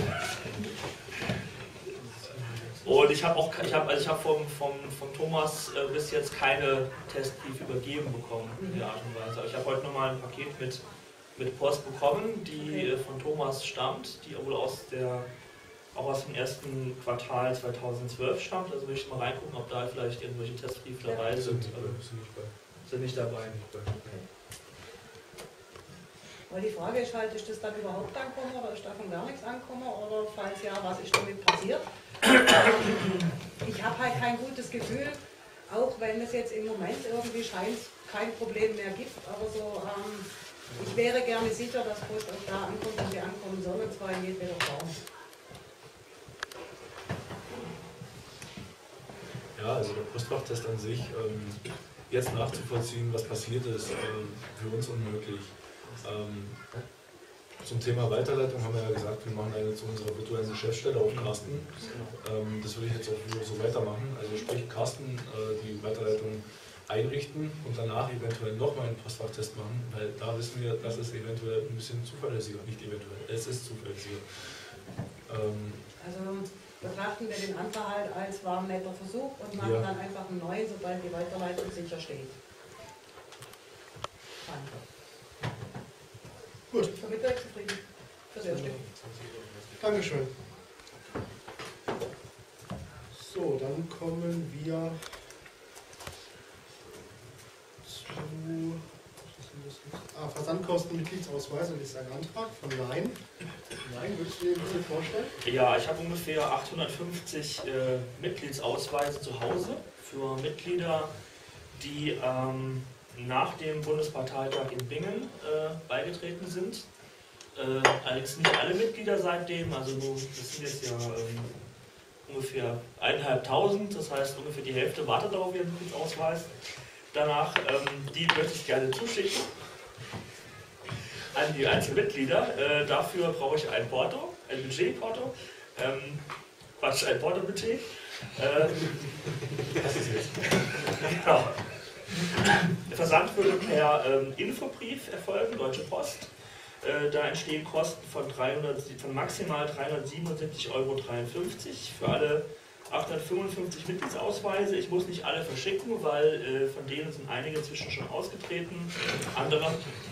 und ich habe auch, ich habe, also ich habe vom, vom, vom Thomas äh, bis jetzt keine Testbrief übergeben bekommen in der Art und Weise. Aber ich habe heute nochmal ein Paket mit, mit Post bekommen, die äh, von Thomas stammt, die wohl aus der auch aus dem ersten Quartal zweitausendzwölf stammt. Also will ich mal reingucken, ob da vielleicht irgendwelche Testbriefe dabei sind. Sind nicht dabei. Aber die Frage ist halt, ist das dann überhaupt angekommen oder ist davon gar nichts angekommen oder falls ja, was ist damit passiert? Ich habe halt kein gutes Gefühl, auch wenn es jetzt im Moment irgendwie scheint kein Problem mehr gibt, aber so, ähm, ich wäre gerne sicher, dass Post auch da ankommt, wo sie ankommen soll, und zwar in jedweder Form. Ja, also der Postfachtest an sich, ähm, jetzt nachzuvollziehen, was passiert ist, ähm, für uns unmöglich. Ähm, zum Thema Weiterleitung haben wir ja gesagt, wir machen eine zu unserer virtuellen Geschäftsstelle auf Carsten. Ähm, das würde ich jetzt auch so weitermachen. Also sprich Carsten äh, die Weiterleitung einrichten und danach eventuell nochmal einen Postfachtest machen, weil da wissen wir, dass es eventuell ein bisschen zuverlässiger, nicht eventuell, es ist zuverlässiger. Ähm, also betrachten wir den Antrag halt als war ein netter Versuch und machen ja. dann einfach einen neuen, sobald die Weiterleitung sicher steht. Danke. Gut. Damit wäre ich zufrieden. Fürs Erste. Dankeschön. So, dann kommen wir zu ah, Versandkosten Mitgliedsausweis und ist ein Antrag von Nein. Nein, würdest du dir bitte vorstellen? Ja, ich habe ungefähr achthundertfünfzig äh, Mitgliedsausweise zu Hause für Mitglieder, die ähm, nach dem Bundesparteitag in Bingen äh, beigetreten sind. Äh, allerdings nicht alle Mitglieder seitdem, also nur, das sind jetzt ja ähm, ungefähr eineinhalbtausend, das heißt ungefähr die Hälfte wartet auf ihren Mitgliedsausweis. Danach, ähm, die möchte ich gerne zuschicken an die Einzelmitglieder. Äh, dafür brauche ich ein Porto, ein Budgetporto, ähm, Quatsch, ein Porto-Budget. Äh, das ist jetzt. Genau. Der Versand würde per ähm, Infobrief erfolgen, Deutsche Post. Äh, da entstehen Kosten von, dreihundert, von maximal dreihundertsiebenundsiebzig Euro dreiundfünfzig für alle achthundertfünfundfünfzig Mitgliedsausweise. Ich muss nicht alle verschicken, weil äh, von denen sind einige inzwischen schon ausgetreten. Andere.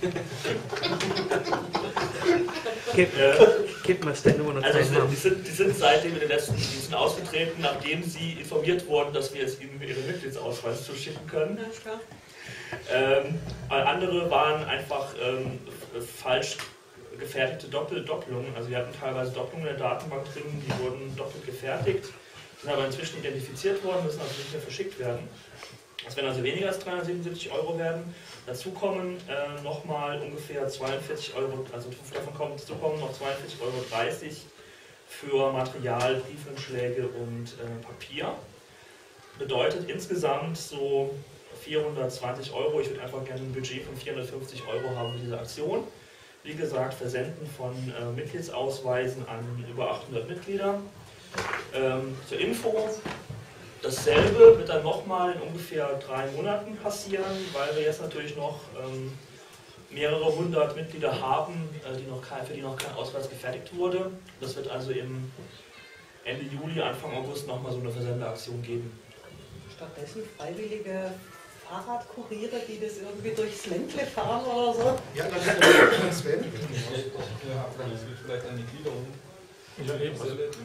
Gib, äh, gib mir das nur noch also sind, die, sind, die sind seitdem in den letzten, die sind ausgetreten, nachdem sie informiert wurden, dass wir jetzt ihnen ihren Mitgliedsausweis zuschicken können. Ähm, andere waren einfach ähm, falsch gefertigte Doppel Doppelungen. Also wir hatten teilweise Doppelungen in der Datenbank drin, die wurden doppelt gefertigt, sind aber inzwischen identifiziert worden, müssen also nicht mehr verschickt werden. Das werden also weniger als dreihundertsiebenundsiebzig Euro werden. Dazu kommen äh, nochmal ungefähr zweiundvierzig Euro, also davon kommen, dazu kommen noch zweiundvierzig Euro dreißig für Material, Briefumschläge und äh, Papier. Bedeutet insgesamt so vierhundertzwanzig Euro. Ich würde einfach gerne ein Budget von vierhundertfünfzig Euro haben für diese Aktion. Wie gesagt, Versenden von äh, Mitgliedsausweisen an über achthundert Mitglieder. Ähm, zur Info, dasselbe wird dann nochmal in ungefähr drei Monaten passieren, weil wir jetzt natürlich noch ähm, mehrere hundert Mitglieder haben, äh, die noch kein, für die noch kein Ausweis gefertigt wurde. Das wird also im Ende Juli, Anfang August nochmal so eine Versendeaktion geben. Stattdessen freiwillige Fahrradkuriere, die das irgendwie durchs Ländle fahren oder so. Ja, dann ist das Sven. Ja, das wird vielleicht an die Gliederung. Ja, eben.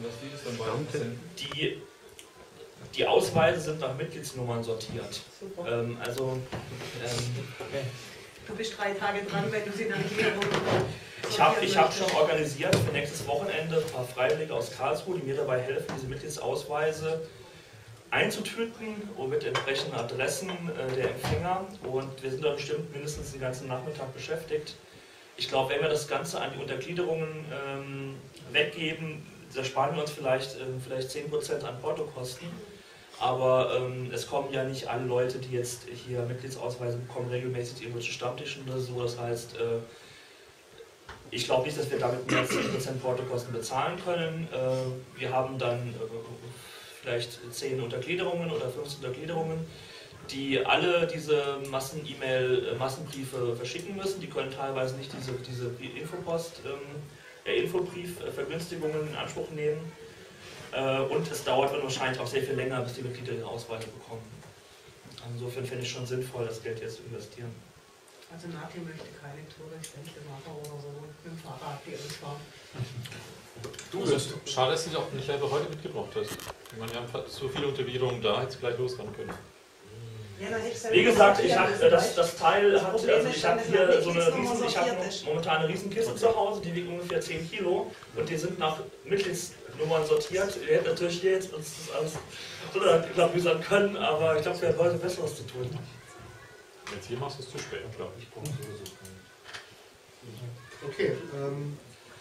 Die, die Ausweise sind nach Mitgliedsnummern sortiert. Super. Ähm, also, ähm, du bist drei Tage dran, wenn du sie nach Gliederung bekommst. Ich habe ich hab schon organisiert für nächstes Wochenende ein paar Freiwillige aus Karlsruhe, die mir dabei helfen, diese Mitgliedsausweise einzutüten und mit entsprechenden Adressen äh, der Empfänger. Und wir sind da bestimmt mindestens den ganzen Nachmittag beschäftigt. Ich glaube, wenn wir das Ganze an die Untergliederungen ähm, weggeben, da sparen wir uns vielleicht, ähm, vielleicht zehn Prozent an Portokosten. Aber ähm, es kommen ja nicht alle Leute, die jetzt hier Mitgliedsausweise bekommen, regelmäßig zu irgendwelchen Stammtischen oder so. Das heißt, äh, ich glaube nicht, dass wir damit mehr als zehn Prozent Portokosten bezahlen können. Äh, wir haben dann äh, vielleicht zehn Untergliederungen oder fünfzehn Untergliederungen, die alle diese Massen-E-Mail, Massenbriefe verschicken müssen. Die können teilweise nicht diese, diese Infopost, äh, Infobrief-Vergünstigungen in Anspruch nehmen. Äh, und es dauert dann wahrscheinlich auch sehr viel länger, bis die Mitglieder ihre Ausweise bekommen. Insofern finde ich schon sinnvoll, das Geld jetzt zu investieren. Also Nati möchte keine Tour durchs Ländle machen oder so mit dem Fahrrad die fahren. Du, also, schade, dass du dich auch nicht einfach heute mitgebracht hast. Ich meine, wir haben so viele Unterwiegerungen da, hättest du gleich losfahren können. Wie gesagt, ich hab, das, das Teil hat, also ich habe hier so eine riesen, ich habe momentan eine riesen Kiste zu Hause, die wiegt ungefähr zehn Kilo und die sind nach Mitgliedsnummern sortiert. Wir hätten natürlich hier jetzt uns das alles so können, aber ich glaube, wir haben heute Besseres zu tun. Jetzt hier machst du es zu spät, klar. Okay, ähm.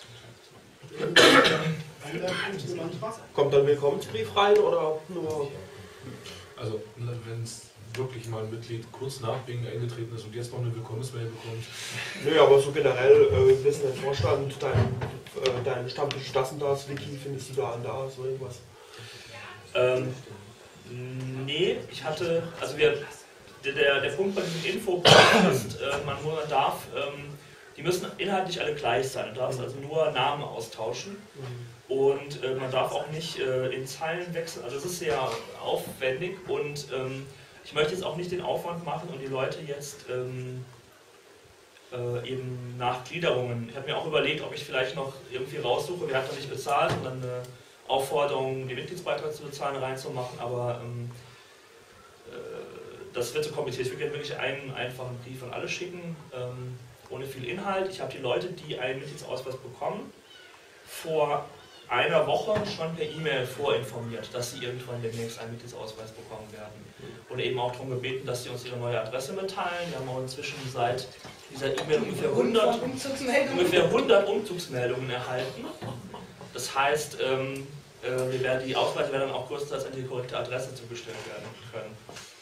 Kommt dann ein Willkommensbrief rein oder nur? Also, wenn es wirklich mal ein Mitglied kurz nach Bingen eingetreten ist und jetzt noch eine Willkommensmail bekommt. Nö, aber so generell, äh, wissen der Vorstand, dein, äh, dein Stammtisch, das und das, Wiki, findest du da und da, so irgendwas? Ähm, nee, ich hatte, also wir, der, der Punkt bei diesem Info ist, äh, man, man darf, ähm, die müssen inhaltlich alle gleich sein, du darfst also nur Namen austauschen. Und äh, man darf auch nicht äh, in Zeilen wechseln, also es ist sehr aufwendig und ähm, ich möchte jetzt auch nicht den Aufwand machen und die Leute jetzt ähm, äh, eben nach Gliederungen. Ich habe mir auch überlegt, ob ich vielleicht noch irgendwie raussuche, wer hat da nicht bezahlt und dann eine Aufforderung, den Mitgliedsbeitrag zu bezahlen, reinzumachen, aber ähm, äh, das wird so kompliziert. Ich würde wirklich einen einfachen Brief an alle schicken, ähm, ohne viel Inhalt. Ich habe die Leute, die einen Mitgliedsausweis bekommen, vor einer Woche schon per E-Mail vorinformiert, dass sie irgendwann demnächst einen Mitgliedsausweis bekommen werden. Oder eben auch darum gebeten, dass sie uns ihre neue Adresse mitteilen. Wir haben auch inzwischen seit dieser E-Mail ungefähr hundert, ungefähr hundert Umzugsmeldungen erhalten. Das heißt, ähm, äh, wir werden, die Ausweise werden dann auch größtenteils an die korrekte Adresse zugestellt werden können.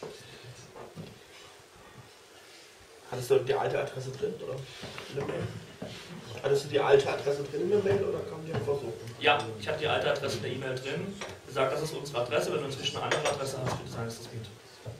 Hattest du die alte Adresse drin, oder? In der Mail? Hattest du die alte Adresse drin in der Mail, oder kam die einfach so? Ja, ich habe die alte Adresse in der E-Mail drin. Gesagt, das ist unsere Adresse. Wenn du inzwischen eine andere Adresse hast, bitte sagen, dass das geht.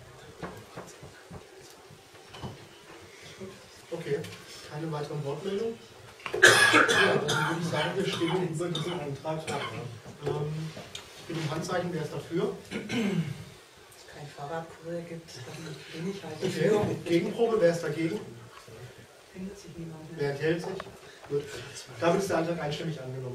Okay, keine weiteren Wortmeldungen. Ja, dann würde ich sagen, wir stimmen über diesen Antrag ab. Ähm, ich bin im Handzeichen, wer ist dafür? Kein Fahrradkurier gibt, dann bin ich halt Okay, dafür. Gegenprobe, wer ist dagegen? Findet sich niemand mehr. Wer enthält sich? Gut. Damit ist der Antrag einstimmig angenommen.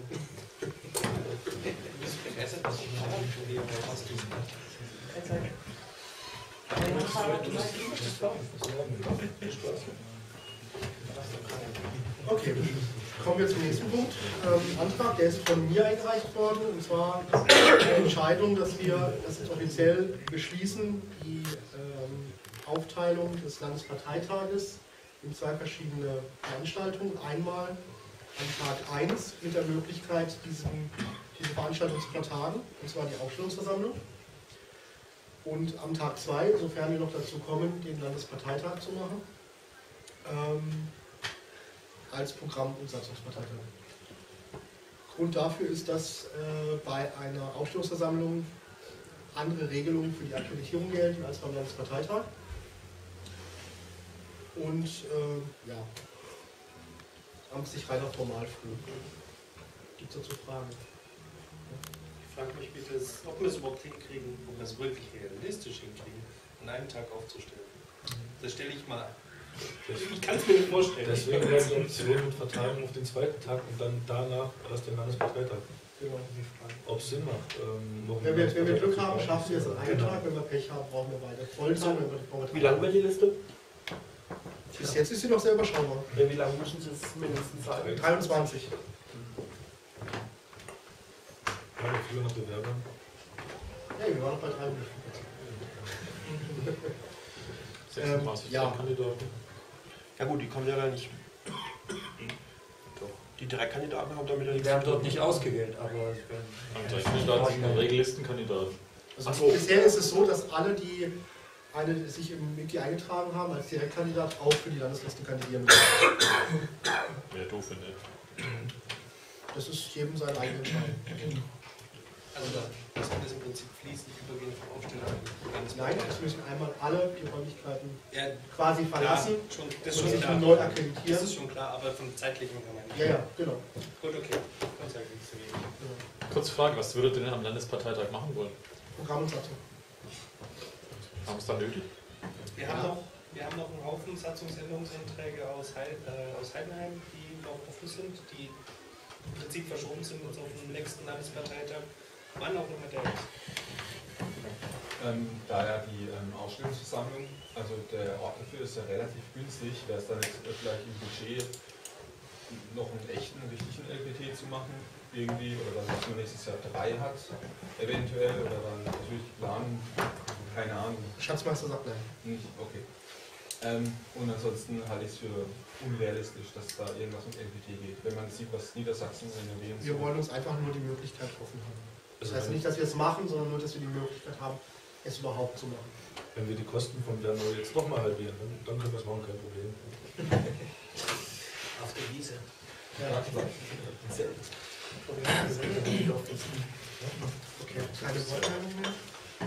Okay, kommen wir zum nächsten Punkt. Ähm, Antrag, der ist von mir eingereicht worden, und zwar eine Entscheidung, dass wir das jetzt offiziell beschließen, die ähm, Aufteilung des Landesparteitages in zwei verschiedene Veranstaltungen. Einmal an Tag eins mit der Möglichkeit, diesen, diese Veranstaltung zu vertagen, und zwar die Aufstellungsversammlung. Und am Tag zwei, sofern wir noch dazu kommen, den Landesparteitag zu machen, ähm, als Programm- und Satzungsparteitag. Grund dafür ist, dass äh, bei einer Aufstellungsversammlung andere Regelungen für die Akkreditierung gelten als beim Landesparteitag. Und äh, ja, amtlich reiner Formalflug. Gibt es dazu Fragen? Ich frage mich bitte, ob wir es überhaupt hinkriegen, ob wir es wirklich realistisch hinkriegen, an einem Tag aufzustellen. Das stelle ich mal. Ich kann es mir nicht vorstellen. Deswegen wäre die Option mit Verteilung auf den zweiten Tag und dann danach erst den Landesparteitag. Genau. Ob es Sinn macht. Ähm, noch wenn, wir, wenn wir Glück haben, schaffen wir es an einem genau. Tag. Wenn wir Pech haben, brauchen wir weiter. Vollzeit, wenn wir brauchen wir Wie lang war die Liste? Bis jetzt ist sie noch sehr überschaubar. Ja, wie lange müssen Sie es mindestens sein? dreiundzwanzig. War noch früher noch Bewerbung? Ja, wir waren noch bei dreiunddreißig. sechsunddreißig ja. Kandidaten. Ja gut, die kommen ja da nicht. Doch. Die Direktkandidaten haben damit ja Die nichts werden zu tun. dort nicht ausgewählt, aber sie werden. Direktkandidaten sind in der Regel Listenkandidaten. Also Ach so. bisher ist es so, dass alle, die eine, sich im Wiki eingetragen haben als Direktkandidat, auch für die Landesliste kandidieren müssen. Wäre doof, wenn nicht. Das ist jedem seine eigene Entscheidung. Also das kann das im Prinzip fließend übergehen vom Aufsteller an die Nein, es müssen einmal alle die Räumlichkeiten ja, quasi verlassen ja, schon, das und ist schon sich klar. neu akkreditieren. Das ist schon klar, aber vom zeitlichen her meine ich. Ja, ja, genau. Gut, okay. Ganz eigentlich zu wenig. Kurze Frage, was würdet ihr denn am Landesparteitag machen wollen? Programm und Satzung. Haben es da nötig? Wir haben noch, wir haben noch einen Haufen Satzungsänderungsanträge aus, Heil, äh, aus Heidenheim, die noch offen sind, die im Prinzip verschoben sind jetzt auf den nächsten Landesparteitag. Wann auch immer der ist. Ähm, da ja die ähm, Ausstellungsversammlung, also der Ort dafür ist ja relativ günstig, wäre es dann jetzt vielleicht im Budget noch einen echten, richtigen L P T zu machen, irgendwie, oder dann, dass man nächstes Jahr drei hat, eventuell, oder dann natürlich planen, keine Ahnung. Schatzmeister sagt nein. Nicht, okay. Ähm, und ansonsten halte ich es für unrealistisch, dass da irgendwas mit L P T geht, wenn man sieht, was Niedersachsen renovieren Wir soll. wollen uns einfach nur die Möglichkeit offen haben. Das Also heißt nicht, dass wir es machen, sondern nur, dass wir die Möglichkeit haben, es überhaupt zu machen. Wenn wir die Kosten von Bernau jetzt nochmal halbieren, dann, dann können wir es machen, kein Problem. Auf der Wiese. Ja. Okay, keine Wortmeldung mehr.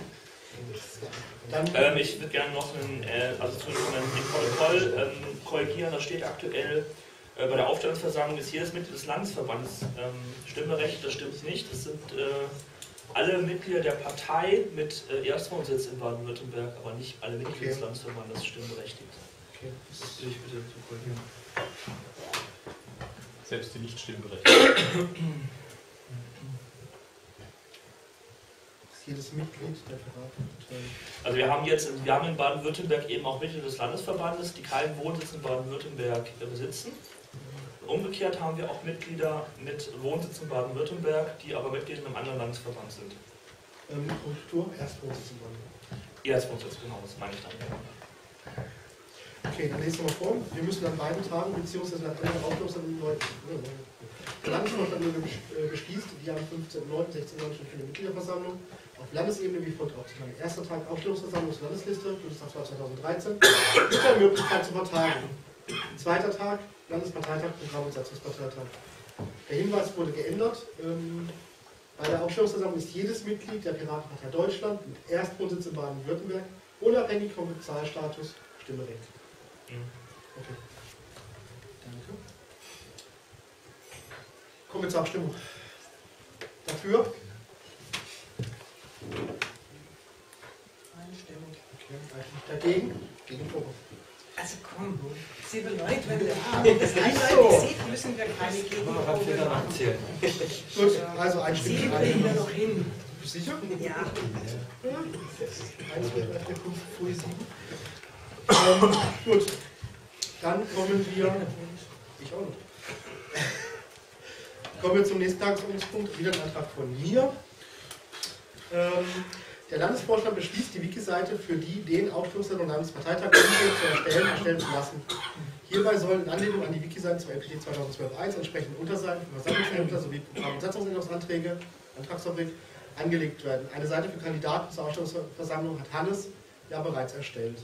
Dann Ähm, ich würde gerne noch ein, äh, also zu dem Protokoll ähm, korrigieren. Da steht aktuell äh, bei der Aufstellungsversammlung ist jedes Mitglied des Landesverbandes ähm, Stimmberechtigt. Das stimmt nicht. Das sind äh, alle Mitglieder der Partei mit äh, Erstwohnsitz in Baden-Württemberg, aber nicht alle Mitglieder Okay. des Landesverbandes stimmberechtigt. Okay. Das will ich bitte zu korrigieren. Selbst die nicht stimmberechtigten. jedes Mitglied der Verwaltung. Also wir haben jetzt wir haben in Baden-Württemberg eben auch Mitglieder des Landesverbandes, die keinen Wohnsitz in Baden-Württemberg besitzen. Umgekehrt haben wir auch Mitglieder mit Wohnsitz in Baden-Württemberg, die aber Mitglieder in einem anderen Landesverband sind. Ähm, Kultur, Erstwohnsitz in Baden-Württemberg. Erstwohnsitz, genau, das meine ich dann. Okay, dann lesen wir mal vor. Wir müssen an beiden Tagen, beziehungsweise nach einer Auflösung neu. Der Landesvorstand beschließt die am fünfzehnten neunten sechzehn stattfindende Mitgliederversammlung auf Landesebene wie folgt aufzuteilen. Erster Tag Aufstellungsversammlung zur Landesliste, Bundestagswahl zweitausenddreizehn, mit der Möglichkeit zu vertagen. Zweiter Tag Landesparteitag, Programm- und Satzungsparteitag. Der Hinweis wurde geändert. Ähm, bei der Aufstellungsversammlung ist jedes Mitglied der Piratenpartei Deutschland mit Erstwohnsitz in Baden-Württemberg, unabhängig vom Bezahlstatus, Stimmrecht. Okay. Danke. Kommen wir zur Abstimmung. Dafür? Einstimmig. Okay. Dagegen? Gegen Vorwurf. Also komm, sieben Leute, wenn wir haben, das eindeutig sieht, müssen wir keine Gegenprobe machen. Gut, also einstimmig. Sieben kriegen wir noch hin. Sicher? Ja. eins, zwei, drei, vier, fünf, Folie sieben. Ähm, gut, dann kommen wir. Ich auch nicht. Kommen wir zum nächsten Tagesordnungspunkt. Wieder ein Antrag von mir. Ähm, der Landesvorstand beschließt, die Wiki-Seite für die den Aufschlussern und Landesparteitag zu erstellen, erstellen zu lassen. Hierbei sollen in Anlehnung an die Wiki-Seiten zum L P T zweitausendzwölf Punkt eins entsprechende Unterseiten für Versammlungsämter sowie Programm- und Satzungsänderungsanträge, Antragsfabrik, angelegt werden. Eine Seite für Kandidaten zur Ausstellungsversammlung hat Hannes ja bereits erstellt.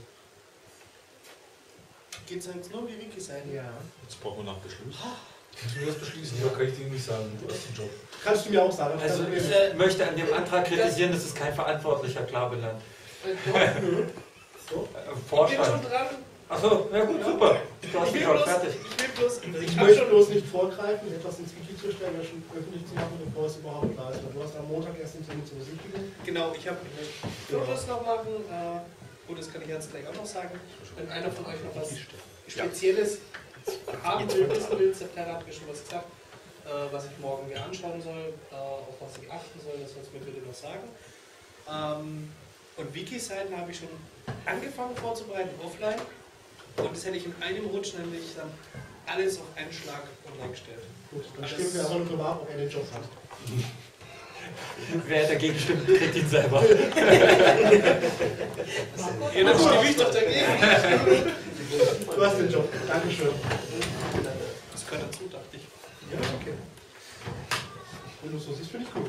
Geht es jetzt nur um die Wiki-Seiten? Ja. Jetzt brauchen wir nach Beschluss. Kannst du mir das beschließen? Ja, kann ich dir nicht sagen. Du hast den Job. Kannst du mir auch sagen. Also ich äh, möchte an dem Antrag kritisieren, dass es kein Verantwortlicher klar benannt. So. Vorstand. Ich bin schon dran. Achso, na gut, super. Du hast Ich will mich auch bloß- fertig. Ich will bloß, Ich ich hab möchte schon bloß nicht vorgreifen, etwas ins Wiki zu stellen, oder schon öffentlich zu machen, bevor es überhaupt klar ist. Du hast am Montag erst den Termin zur Besichtigung. Genau, ich habe Fotos noch machen. Äh, gut, das kann ich jetzt gleich auch noch sagen. Wenn einer von euch noch was Spezielles haben will, wissen will, September hat mir schon was gesagt, äh, was ich morgen mir anschauen soll, äh, auf was ich achten soll, das soll es mir bitte noch sagen. Ähm, und Wiki-Seiten habe ich schon angefangen vorzubereiten, offline. Und das hätte ich in einem Rutsch nämlich dann alles auf einen Schlag online gestellt. Gut, dann stimmen wir aber nur drüber ab, ob er den Job hat. Wer dagegen stimmt, kriegt ihn selber. Ja, dann stimme ich doch dagegen. Du hast den Job. Dankeschön. Das gehört dazu, dachte ich. Ja, okay. Wenn du es so siehst, finde ich gut.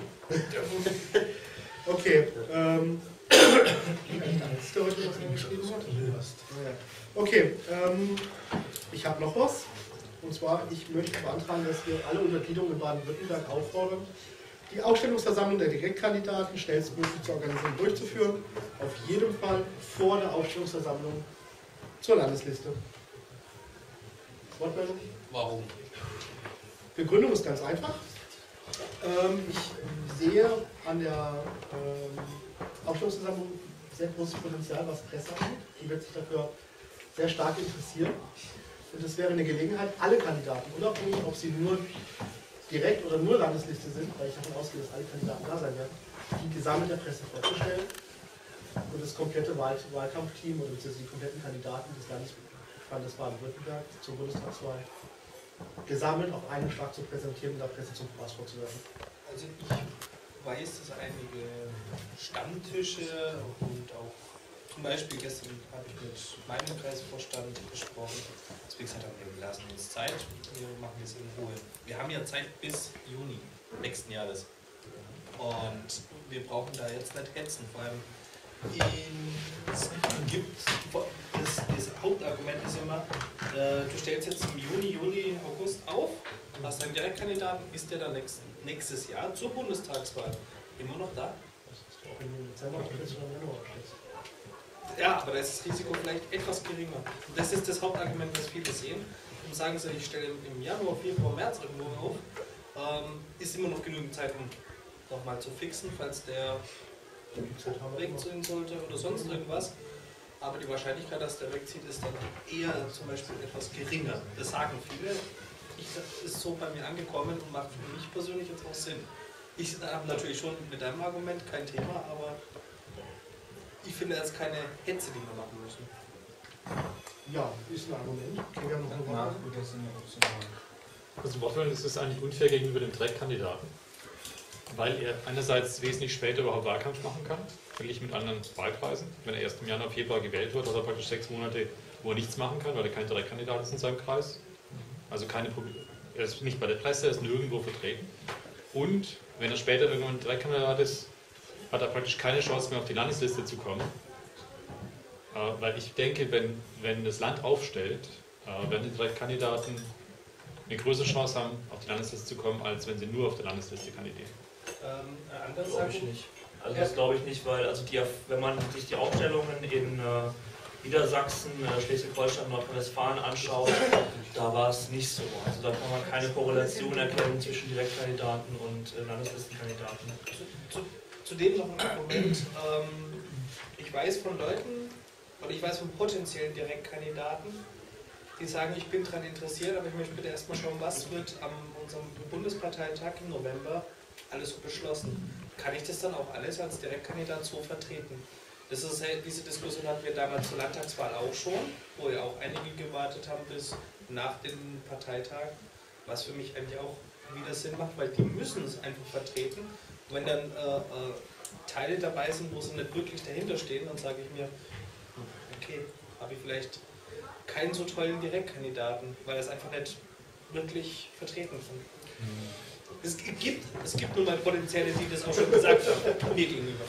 Okay. Ähm. Ist der heute was geschrieben hat? Okay. Ähm, ich habe noch was. Und zwar, ich möchte beantragen, dass wir alle Untergliederungen in Baden-Württemberg auffordern, die Aufstellungsversammlung der Direktkandidaten schnellstmöglich zu organisieren und durchzuführen. Auf jeden Fall vor der Aufstellungsversammlung zur Landesliste. Wortmeldung? Warum? Begründung ist ganz einfach. Ähm, ich sehe an der ähm, Aufstellungsversammlung sehr großes Potenzial, was Presse angeht. Die wird sich dafür sehr stark interessieren. Und es wäre eine Gelegenheit, alle Kandidaten, unabhängig ob sie nur direkt oder nur Landesliste sind, weil ich davon ausgehe, dass alle Kandidaten da sein werden, die gesammelt der Presse vorzustellen und das komplette Wahl Wahlkampfteam oder die kompletten Kandidaten des Landesverbandes Baden-Württemberg zur Bundestagswahl gesammelt auf einen Schlag zu präsentieren und der Presse zum Spaß vorzuwerfen. Also ich weiß, dass einige Stammtische und auch zum Beispiel gestern habe ich mit meinem Kreisvorstand gesprochen, dass wir gesagt haben, wir lassen uns Zeit, wir machen das in Ruhe. Wir haben ja Zeit bis Juni nächsten Jahres und wir brauchen da jetzt nicht hetzen, vor allem es gibt, das, das Hauptargument ist immer, äh, du stellst jetzt im Juni, Juli, August auf, hast einen Direktkandidaten, ist der dann nächst, nächstes Jahr zur Bundestagswahl immer noch da? Ja, aber da ist das Risiko vielleicht etwas geringer. Und das ist das Hauptargument, was viele sehen. Und sagen sie, ich stelle im Januar, Februar, März irgendwo auf, ähm, ist immer noch genügend Zeit, um nochmal zu fixen, falls der wegziehen sollte oder sonst irgendwas. Aber die Wahrscheinlichkeit, dass der wegzieht, ist dann eher zum Beispiel etwas geringer. Das sagen viele. Ich, das ist so bei mir angekommen und macht für mich persönlich jetzt auch Sinn. Ich habe natürlich schon mit deinem Argument kein Thema, aber ich finde das keine Hetze, die wir machen müssen. Ja, ist ein Argument. Okay, wir haben noch eine Frage. Also Wortmeldung ist es eigentlich unfair gegenüber dem Direktkandidaten, weil er einerseits wesentlich später überhaupt Wahlkampf machen kann, verglichen mit anderen Wahlkreisen. Wenn er erst im Januar, Februar gewählt wird, hat er praktisch sechs Monate, wo er nichts machen kann, weil er kein Direktkandidat ist in seinem Kreis. Also keine Probleme. Er ist nicht bei der Presse, er ist nirgendwo vertreten. Und wenn er später irgendwann Direktkandidat ist, hat er praktisch keine Chance mehr auf die Landesliste zu kommen. Äh, weil ich denke, wenn, wenn das Land aufstellt, äh, werden die Direktkandidaten eine größere Chance haben, auf die Landesliste zu kommen, als wenn sie nur auf der Landesliste kandidieren. Ähm, anders Glaube ich nicht. Also das glaube ich nicht, weil also die, wenn man sich die Aufstellungen in äh, Niedersachsen, äh, Schleswig-Holstein, Nordrhein-Westfalen anschaut, da war es nicht so. Also da kann man keine Korrelation erkennen zwischen Direktkandidaten und äh, Landeslistenkandidaten. Zu, zu, zudem noch ein Argument. Ähm, ich weiß von Leuten, oder ich weiß von potenziellen Direktkandidaten, die sagen, ich bin daran interessiert, aber ich möchte bitte erstmal schauen, was wird am unserem Bundesparteitag im November alles so beschlossen. Kann ich das dann auch alles als Direktkandidat so vertreten? Das ist, diese Diskussion hatten wir damals zur Landtagswahl auch schon, wo ja auch einige gewartet haben bis nach dem Parteitag, was für mich eigentlich auch wieder Sinn macht, weil die müssen es einfach vertreten. Und wenn dann äh, äh, Teile dabei sind, wo sie nicht wirklich dahinter stehen, dann sage ich mir, okay, habe ich vielleicht keinen so tollen Direktkandidaten, weil es einfach nicht wirklich vertreten sind. Mhm. Es gibt, es gibt nur mal Potenziale, die das auch schon gesagt haben, mir gegenüber.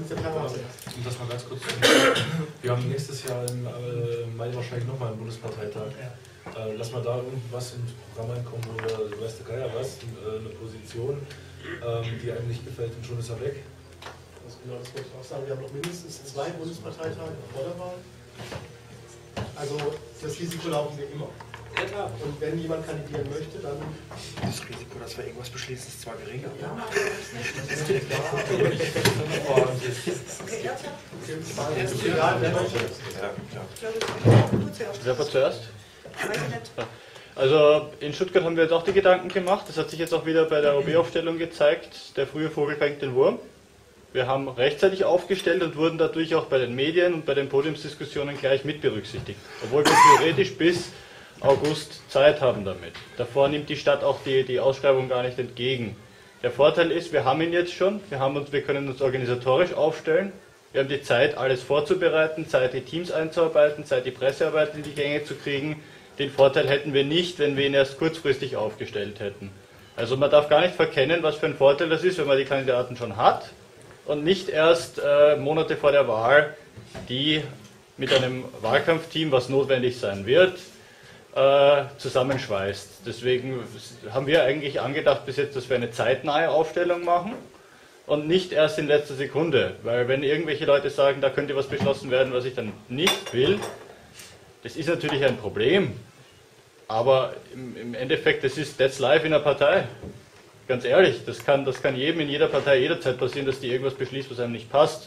Um das mal ganz kurz zu wir haben nächstes Jahr im äh, Mai wahrscheinlich nochmal einen Bundesparteitag. Ja. Äh, lass mal da irgendwas ins Programm reinkommen, wo wir, du weißt ja was, äh, eine Position, ähm, die einem nicht gefällt und schon ist er weg. Also genau, das wollte ich auch sagen. Wir haben noch mindestens zwei Bundesparteitage vor der Wahl. Also das Risiko laufen wir immer. Ja, klar. Und wenn jemand kandidieren möchte, dann... Das Risiko, dass wir irgendwas beschließen, ist zwar geringer. Ja, das ist nicht klar. Wer war zuerst? Also in Stuttgart haben wir jetzt auch die Gedanken gemacht. Das hat sich jetzt auch wieder bei der O B-Aufstellung gezeigt. Der frühe Vogel fängt den Wurm. Wir haben rechtzeitig aufgestellt und wurden dadurch auch bei den Medien und bei den Podiumsdiskussionen gleich mit berücksichtigt. Obwohl wir theoretisch bis August Zeit haben damit. Davor nimmt die Stadt auch die, die Ausschreibung gar nicht entgegen. Der Vorteil ist, wir haben ihn jetzt schon, wir, haben uns, wir können uns organisatorisch aufstellen, wir haben die Zeit, alles vorzubereiten, Zeit, die Teams einzuarbeiten, Zeit, die Pressearbeit in die Gänge zu kriegen. Den Vorteil hätten wir nicht, wenn wir ihn erst kurzfristig aufgestellt hätten. Also man darf gar nicht verkennen, was für ein Vorteil das ist, wenn man die Kandidaten schon hat und nicht erst äh, Monate vor der Wahl, die mit einem Wahlkampfteam, was notwendig sein wird, äh, zusammenschweißt. Deswegen haben wir eigentlich angedacht bis jetzt, dass wir eine zeitnahe Aufstellung machen und nicht erst in letzter Sekunde. Weil wenn irgendwelche Leute sagen, da könnte was beschlossen werden, was ich dann nicht will, das ist natürlich ein Problem. Aber im, im Endeffekt, das ist that's life in einer Partei. Ganz ehrlich, das kann, das kann jedem in jeder Partei jederzeit passieren, dass die irgendwas beschließt, was einem nicht passt.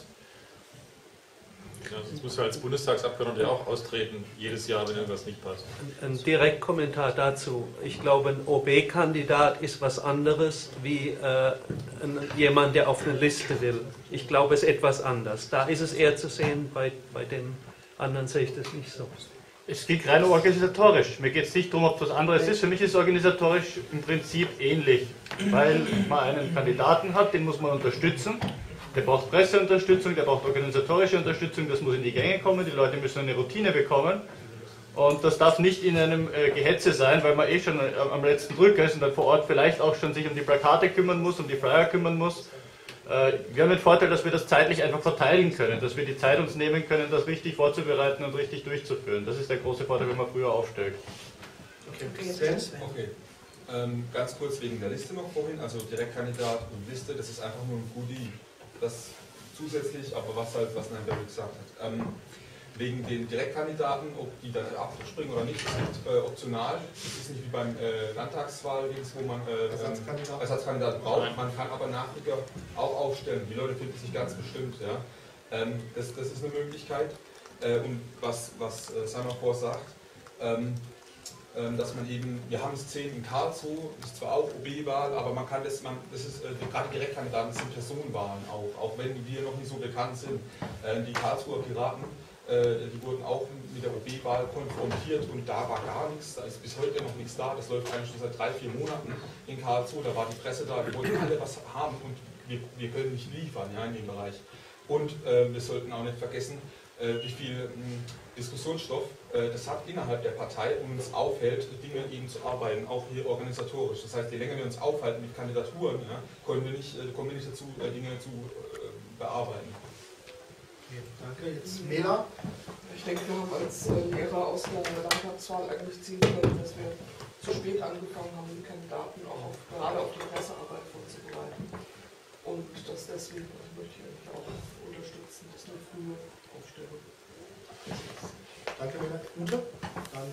Ja, sonst muss ja als Bundestagsabgeordneter auch austreten, jedes Jahr, wenn irgendwas nicht passt. Ein Direktkommentar dazu. Ich glaube, ein O B-Kandidat ist was anderes wie äh, ein, jemand, der auf eine Liste will. Ich glaube, es ist etwas anders. Da ist es eher zu sehen, bei, bei den anderen sehe ich das nicht so. Es geht rein organisatorisch. Mir geht es nicht darum, ob es was anderes ist. Für mich ist es organisatorisch im Prinzip ähnlich, weil man einen Kandidaten hat, den muss man unterstützen. Der braucht Presseunterstützung, der braucht organisatorische Unterstützung, das muss in die Gänge kommen, die Leute müssen eine Routine bekommen. Und das darf nicht in einem äh, Gehetze sein, weil man eh schon äh, am letzten Drücker ist und dann vor Ort vielleicht auch schon sich um die Plakate kümmern muss, um die Flyer kümmern muss. Äh, wir haben den Vorteil, dass wir das zeitlich einfach verteilen können, dass wir die Zeit uns nehmen können, das richtig vorzubereiten und richtig durchzuführen. Das ist der große Vorteil, wenn man früher aufstellt. Okay, okay. Ähm, ganz kurz wegen der Liste noch vorhin, also Direktkandidat und Liste, das ist einfach nur ein Goodie. Das zusätzlich, aber was halt, was Nein Barry gesagt hat. Ähm, wegen den Direktkandidaten, ob die dann abspringen oder nicht, das ist äh, optional. Das ist nicht wie beim äh, Landtagswahl, wo man äh, Ersatzkandidaten Ersatzkandidat braucht. Man kann aber Nachrücker auch aufstellen. Die Leute finden sich ganz bestimmt. Ja. Ähm, das, das ist eine Möglichkeit. Äh, und was, was äh, Samafor sagt, ähm, dass man eben, wir haben es zehn in Karlsruhe, das ist zwar auch O B-Wahl, aber man kann das, man, das ist, äh, gerade Direktkandidaten sind Personenwahlen auch, auch wenn wir noch nicht so bekannt sind. Äh, die Karlsruher Piraten, äh, die wurden auch mit der O B-Wahl konfrontiert und da war gar nichts, da ist bis heute noch nichts da, das läuft eigentlich schon seit drei, vier Monaten in Karlsruhe, da war die Presse da, die wollten alle was haben und wir, wir können nicht liefern, ja, in dem Bereich. Und äh, wir sollten auch nicht vergessen, äh, wie viel mh, Diskussionsstoff äh, das hat innerhalb der Partei und uns aufhält, Dinge eben zu arbeiten, auch hier organisatorisch. Das heißt, je länger wir uns aufhalten mit Kandidaturen, ja, kommen, wir nicht, äh, kommen wir nicht dazu, äh, Dinge zu äh, bearbeiten. Okay, danke. Jetzt Mela. Ich denke, wir haben als äh, Lehrer aus der Landtagswahl eigentlich ziehen können, dass wir zu spät angefangen haben, die Kandidaten auch auf, gerade auf die Pressearbeit vorzubereiten. Und das deswegen also möchte ich eigentlich auch unterstützen, das ist eine frühe Aufstellung. Danke, Mela. Ute? Dann.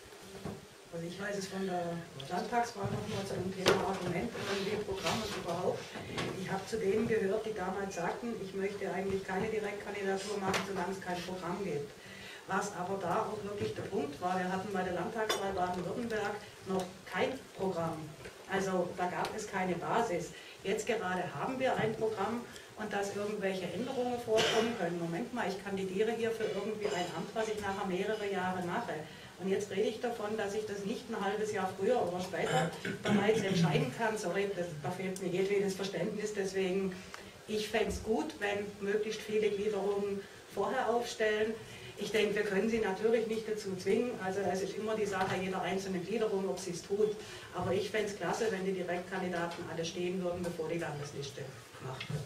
Also ich weiß es von der Landtagswahl noch mal zu dem Thema Argument und dem Programm und überhaupt. Ich habe zu denen gehört, die damals sagten, ich möchte eigentlich keine Direktkandidatur machen, solange es kein Programm gibt. Was aber da auch wirklich der Punkt war, wir hatten bei der Landtagswahl Baden-Württemberg noch kein Programm. Also da gab es keine Basis. Jetzt gerade haben wir ein Programm und dass irgendwelche Änderungen vorkommen können. Moment mal, ich kandidiere hier für irgendwie ein Amt, was ich nachher mehrere Jahre mache. Und jetzt rede ich davon, dass ich das nicht ein halbes Jahr früher oder später bereits entscheiden kann. Sorry, das, da fehlt mir jedwedes Verständnis. Deswegen, ich fände es gut, wenn möglichst viele Gliederungen vorher aufstellen. Ich denke, wir können sie natürlich nicht dazu zwingen. Also es ist immer die Sache jeder einzelnen Gliederung, ob sie es tut. Aber ich fände es klasse, wenn die Direktkandidaten alle stehen würden, bevor die Landesliste gemacht wird.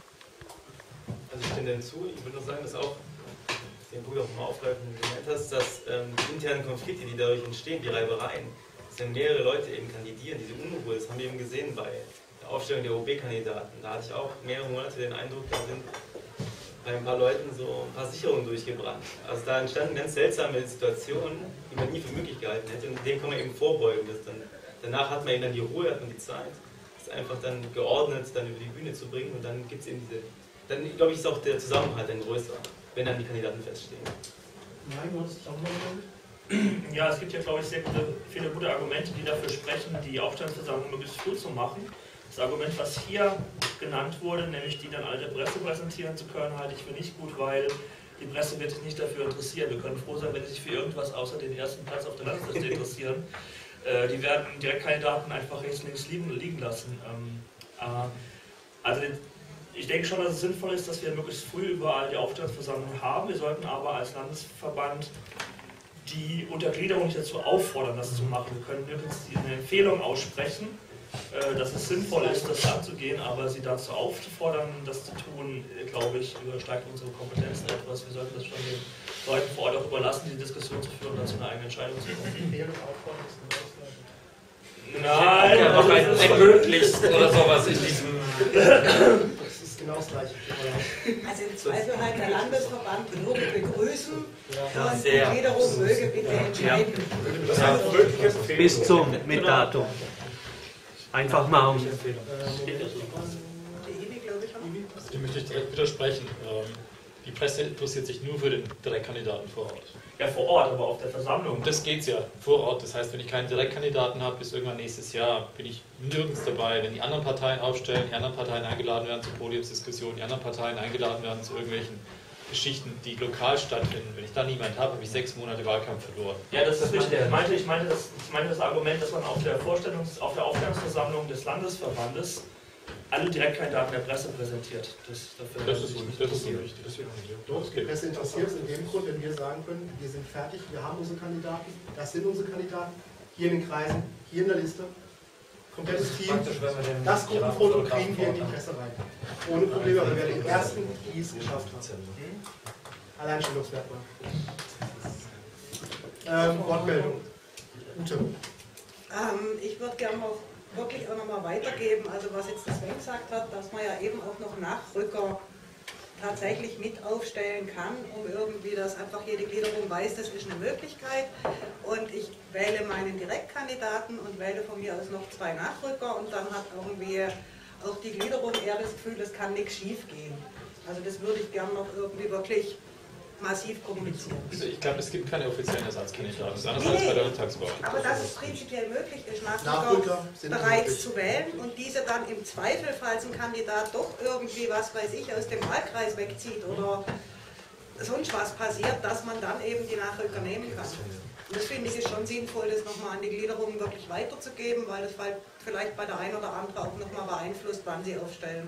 Also ich stimme dem zu. Ich würde nur sagen, dass auch den du auch mal aufgreifen gemeint hast, dass ähm, die internen Konflikte, die dadurch entstehen, die Reibereien, dass wenn mehrere Leute eben kandidieren, diese Unruhe, das haben wir eben gesehen bei der Aufstellung der O B-Kandidaten. Da hatte ich auch mehrere Monate den Eindruck, da sind bei ein paar Leuten so ein paar Sicherungen durchgebrannt. Also da entstanden ganz seltsame Situationen, die man nie für möglich gehalten hätte und dem kann man eben vorbeugen. Dass dann, danach hat man eben dann die Ruhe, hat man die Zeit, das einfach dann geordnet dann über die Bühne zu bringen und dann gibt es eben diese, dann glaube ich ist auch der Zusammenhalt dann größer, wenn dann die Kandidaten feststehen. Nein, du hast es auch mal. Ja, es gibt ja, glaube ich, sehr gute, viele gute Argumente, die dafür sprechen, die Aufstellungsversammlung möglichst früh zu machen. Das Argument, was hier genannt wurde, nämlich die dann alle der Presse präsentieren zu können, halte ich für nicht gut, weil die Presse wird sich nicht dafür interessieren. Wir können froh sein, wenn sie sich für irgendwas außer den ersten Platz auf der Landesliste interessieren. Äh, die werden Direktkandidaten einfach rechts und links liegen, liegen lassen. Ähm, äh, also ich denke schon, dass es sinnvoll ist, dass wir möglichst früh überall die Aufstellungsversammlung haben. Wir sollten aber als Landesverband die Untergliederung nicht dazu auffordern, das zu machen. Wir können nirgends eine Empfehlung aussprechen, äh, dass es sinnvoll ist, das anzugehen, aber sie dazu aufzufordern, das zu tun, äh, glaube ich, übersteigt unsere Kompetenzen etwas. Wir sollten das schon den Leuten vor Ort auch überlassen, die Diskussion zu führen und dazu eine eigene Entscheidung zu treffen. Nein, ja, noch ein, ein möglichst oder sowas in diesem. Das ist genau das Gleiche. Also im Zweifel halt der Landesverband würde begrüßen Ja, und sehr. die Gliederung möge bitte entscheiden. Das heißt, bis zum mit Datum. Einfach mal um. Dem möchte ich direkt widersprechen. Die Presse interessiert sich nur für den Direktkandidaten vor Ort. Ja, vor Ort, aber auf der Versammlung. Um das geht es ja, vor Ort. Das heißt, wenn ich keinen Direktkandidaten habe, bis irgendwann nächstes Jahr, bin ich nirgends dabei. Wenn die anderen Parteien aufstellen, die anderen Parteien eingeladen werden zu Podiumsdiskussionen, die anderen Parteien eingeladen werden zu irgendwelchen Geschichten, die lokal stattfinden. Wenn ich da niemanden habe, habe ich sechs Monate Wahlkampf verloren. Ja, das ist richtig. Ich meinte, ich meinte, das, ich meinte das Argument, dass man auf der, Vorstellungs-, auf der Aufstellungsversammlung des Landesverbandes alle Direktkandidaten der Presse präsentiert. Das, dafür das ist nicht richtig. Doch, die Presse interessiert es in dem Grund, wenn wir sagen können, wir sind fertig, wir haben unsere Kandidaten, das sind unsere Kandidaten, hier in den Kreisen, hier in der Liste, komplettes Team, das Gruppenfoto kriegen wir in die Presse rein. Ohne Probleme, aber wir werden die Ersten, die es geschafft haben. Alleinstellungsmerkmal. Ähm, Wortmeldung. Ute. Ähm, ich würde gerne noch wirklich auch nochmal weitergeben, also was jetzt der Sven gesagt hat, dass man ja eben auch noch Nachrücker tatsächlich mit aufstellen kann, um irgendwie, dass einfach jede Gliederung weiß, das ist eine Möglichkeit und ich wähle meinen Direktkandidaten und wähle von mir aus noch zwei Nachrücker und dann hat irgendwie auch die Gliederung eher das Gefühl, es kann nichts schief gehen. Also das würde ich gerne noch irgendwie wirklich massiv kommunizieren. Also ich glaube, es gibt keine offiziellen Ersatzkandidaten. Das ist anders als bei der Landtagswahl. Aber dass es prinzipiell möglich ist, Nachrücker bereits zu wählen und diese dann im Zweifel, falls ein Kandidat doch irgendwie, was weiß ich, aus dem Wahlkreis wegzieht oder sonst was passiert, dass man dann eben die Nachrücker nehmen kann. Und das finde ich ist schon sinnvoll, das nochmal an die Gliederung wirklich weiterzugeben, weil das vielleicht bei der einen oder anderen auch nochmal beeinflusst, wann sie aufstellen.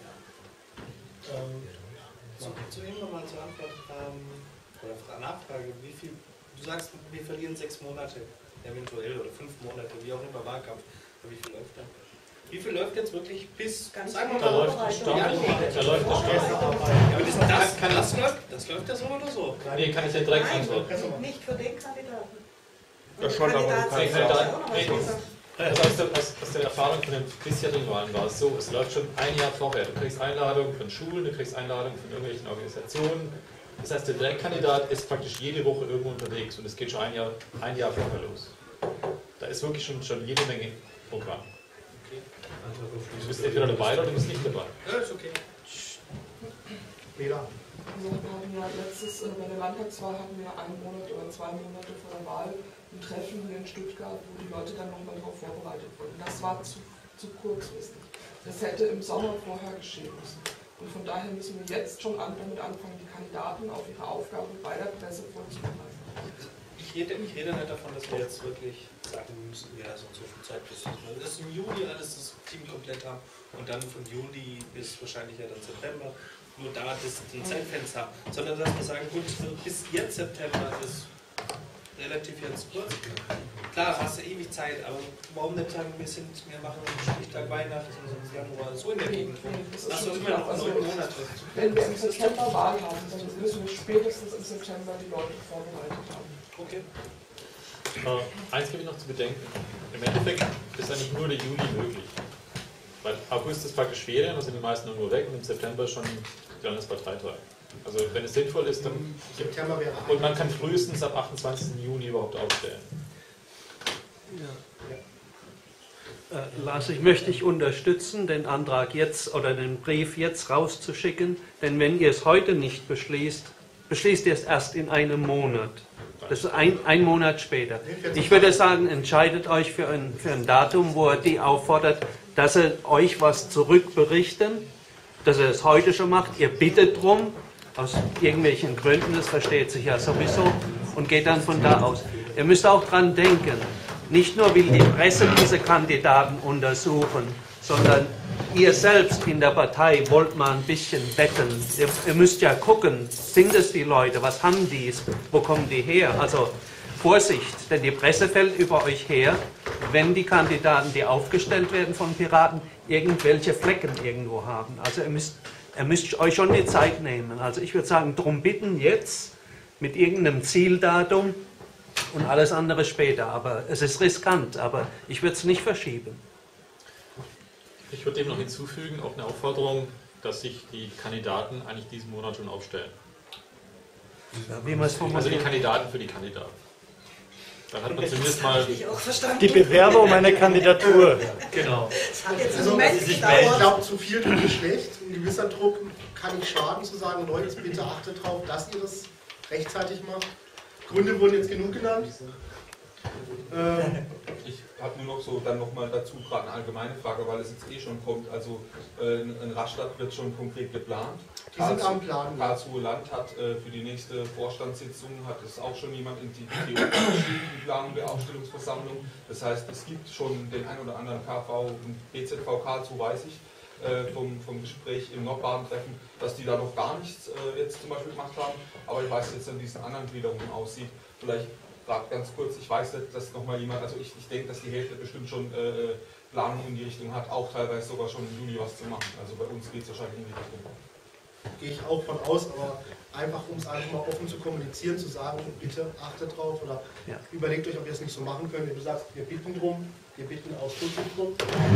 Ähm, zu, zu ihm nochmal zur Antwort ähm, oder Nachfrage, wie viel, du sagst, wir verlieren sechs Monate eventuell oder fünf Monate, wie auch immer Wahlkampf, aber wie viel läuft dann? Wie viel läuft jetzt wirklich bis, ganz sagen wir da mal, läuft es da läuft aber das, das, kann, das, läuft, das läuft ja so oder so? Nee, kann ich ja direkt Nein, antworten. nicht für den Kandidaten. Ja, schon, aber du kannst Kandidat, also aus, der, aus, aus der Erfahrung von den bisherigen Wahlen war es so, es läuft schon ein Jahr vorher. Du kriegst Einladungen von Schulen, du kriegst Einladungen von irgendwelchen Organisationen. Das heißt, der Direktkandidat ist praktisch jede Woche irgendwo unterwegs und es geht schon ein Jahr, ein Jahr vorher los. Da ist wirklich schon, schon jede Menge Programm. Okay. Du bist entweder dabei oder du bist nicht dabei. Ja, ist okay. Mela. Also wir hatten ja letztes, bei der Landtagswahl hatten wir einen Monat oder zwei Monate vor der Wahl ein Treffen hier in Stuttgart, wo die Leute dann nochmal darauf vorbereitet wurden. Das war zu, zu kurzfristig. Das hätte im Sommer vorher geschehen müssen. Und von daher müssen wir jetzt schon damit anfangen, die Kandidaten auf ihre Aufgabe bei der Presse vorzubereiten. Ich rede, ich rede nicht davon, dass wir jetzt wirklich sagen müssen, ja, so und so viel Zeit bis das im Juli alles das Team komplett haben und dann von Juli bis wahrscheinlich ja dann September nur da das ein Zeitfenster haben, sondern dass wir sagen, gut, bis jetzt September ist relativ jetzt kurz. Klar, hast du ewig Zeit, aber warum nicht sagen, wir, sind, wir machen einen Stichtag Weihnachten und Januar so in der Gegend rum. Das ist immer noch neun Monate. Wenn wir im September Wahl haben, dann müssen wir spätestens im September die Leute vorbereitet haben. Okay. Äh, eins gebe ich noch zu bedenken. Im Endeffekt ist eigentlich nur der Juli möglich. Weil August ist praktisch Ferien, da sind die meisten nur weg und im September schon der Landesparteitag. Also wenn es sinnvoll ist, dann... September wäre und man kann frühestens ab achtundzwanzigsten Juni überhaupt aufstellen. Ja. Äh, Lars, ich möchte dich unterstützen, den Antrag jetzt oder den Brief jetzt rauszuschicken, denn wenn ihr es heute nicht beschließt, beschließt ihr es erst in einem Monat. Das ist ein, ein Monat später. Ich würde sagen, entscheidet euch für ein, für ein Datum, wo er die auffordert, dass er euch was zurückberichten, dass er es heute schon macht. Ihr bittet drum, aus irgendwelchen Gründen, das versteht sich ja sowieso, und geht dann von da aus. Ihr müsst auch dran denken, nicht nur will die Presse diese Kandidaten untersuchen, sondern ihr selbst in der Partei wollt mal ein bisschen wetten. Ihr, ihr müsst ja gucken, sind es die Leute, was haben die, wo kommen die her? Also Vorsicht, denn die Presse fällt über euch her, wenn die Kandidaten, die aufgestellt werden von Piraten, irgendwelche Flecken irgendwo haben. Also ihr müsst, ihr müsst euch schon die Zeit nehmen. Also ich würde sagen, drum bitten jetzt mit irgendeinem Zieldatum und alles andere später. Aber es ist riskant, aber ich würde es nicht verschieben. Ich würde dem noch hinzufügen, auch eine Aufforderung, dass sich die Kandidaten eigentlich diesen Monat schon aufstellen. Ja, wie man es formuliert. Also die Kandidaten für die Kandidaten. Dann hat man zumindest mal die Bewerber um eine Kandidatur. Genau. Also, ich glaube, zu viel Druck ist schlecht. Ein gewisser Druck kann nicht schaden, zu sagen, Leute, bitte achtet darauf, dass ihr das rechtzeitig macht. Gründe wurden jetzt genug genannt. Ähm, ich habe nur noch so dann nochmal dazu gerade eine allgemeine Frage, weil es jetzt eh schon kommt. Also äh, in Rastatt wird schon konkret geplant. Die sind am Plan. Karlsruhe Land hat äh, für die nächste Vorstandssitzung hat es auch schon jemand in die T U geschrieben, die Planung der Aufstellungsversammlung. Das heißt, es gibt schon den ein oder anderen K V und B Z V Karlsruhe, weiß ich, äh, vom, vom Gespräch im Nordbaden-Treffen, dass die da noch gar nichts äh, jetzt zum Beispiel gemacht haben. Aber ich weiß jetzt, an diesen anderen Gliederungen aussieht. Vielleicht ganz kurz, ich weiß nicht, dass nochmal jemand, also ich, ich denke, dass die Hälfte bestimmt schon äh, Planung in die Richtung hat, auch teilweise sogar schon im Juli was zu machen. Also bei uns geht es wahrscheinlich in die Richtung. Gehe ich auch von aus, aber einfach um es einfach mal offen zu kommunizieren, zu sagen, bitte achtet drauf oder ja. Überlegt euch, ob ihr es nicht so machen könnt. Wenn du sagst, wir bitten drum, wir bitten ausdrücklich drum.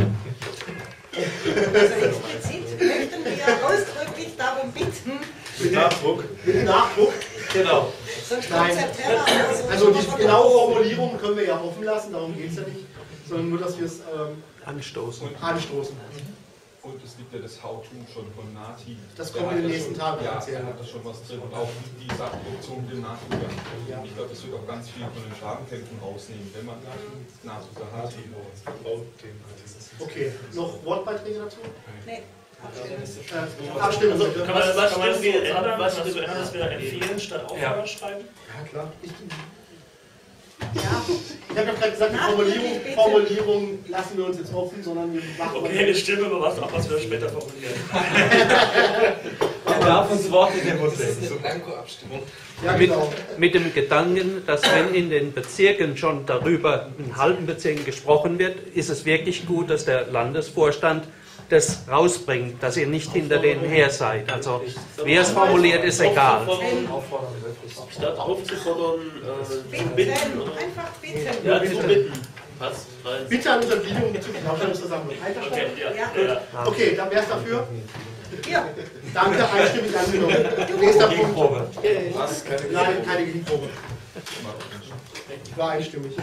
Also explizit möchten wir ausdrücklich darum bitten. Mit Nachdruck. Mit Nachdruck. Genau. Nein. Also die genaue Formulierung können wir ja offen lassen, darum geht es ja nicht, sondern nur, dass wir es ähm, anstoßen. anstoßen. Und es gibt ja das How-To schon von Nati. Das kommt in den nächsten Tagen. Ja, er hat da schon was drin. Und auch die Sachproduktion dem Nachzugang. Ja. Ich glaube, das wird auch ganz viel von den Fragenkämpfen rausnehmen, wenn man Nachzugang hat. Okay, noch Wortbeiträge dazu? Nee. Äh, Abstimmen. Also, kann man das, was kann man das so ändern, was so ändern, dass wir empfehlen statt Aufgabe ja. schreiben? Ja, klar. Ich, ja. ich habe ja gerade gesagt, die Formulierung, Formulierung lassen wir uns jetzt offen, sondern wir machen. Okay, wir stimmen über was, auch was wir später formulieren. Man darf uns Wort in den Mund nehmen. Das ist eine Blanko-Abstimmung. Ja, mit, mit dem Gedanken, dass wenn in den Bezirken schon darüber, in halben Bezirken gesprochen wird, ist es wirklich gut, dass der Landesvorstand das rausbringt, dass ihr nicht hinter denen her seid. Also, wie es formuliert, ist egal. Statt aufzufordern, äh, zu bitten. Einfach bitten. Ja, zu bitten. Passt. Bitte an Untergliederung zu den Aufstellungsversammlung. Okay, ja. Ja. Okay, dann wer ist dafür? Ja. Danke, einstimmig angenommen. Nächster Punkt. Was? Keine Nein, keine Gegenprobe. War einstimmig.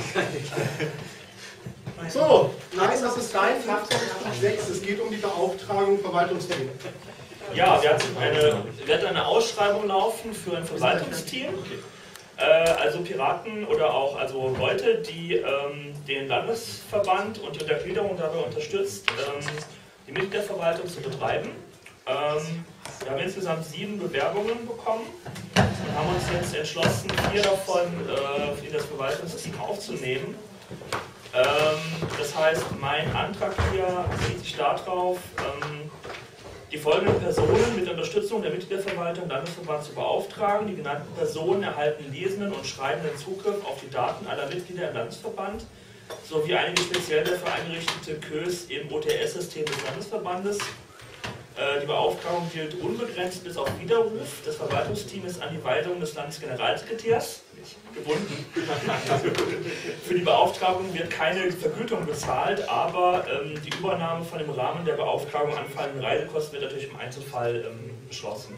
So, nein, das ist dein Nachtragspunkt sechs. Es geht um die Beauftragung Verwaltungsteam. Ja, wir hatten eine, wir hatten eine Ausschreibung laufen für ein Verwaltungsteam. Äh, also Piraten oder auch also Leute, die ähm, den Landesverband und die Untergliederung dabei unterstützt, ähm, die Mitgliederverwaltung zu betreiben. Ähm, wir haben insgesamt sieben Bewerbungen bekommen und haben uns jetzt entschlossen, vier davon äh, in das Verwaltungsteam aufzunehmen. Ähm, das heißt, mein Antrag hier bezieht sich darauf, ähm, die folgenden Personen mit Unterstützung der Mitgliederverwaltung Landesverband zu beauftragen. Die genannten Personen erhalten lesenden und schreibenden Zugriff auf die Daten aller Mitglieder im Landesverband sowie einige speziell dafür eingerichtete Kös im O T S-System des Landesverbandes. Die Beauftragung gilt unbegrenzt bis auf Widerruf. Das Verwaltungsteam ist an die Weisung des Landesgeneralsekretärs gebunden. Für die Beauftragung wird keine Vergütung bezahlt, aber ähm, die Übernahme von im Rahmen der Beauftragung anfallenden Reisekosten wird natürlich im Einzelfall ähm, beschlossen.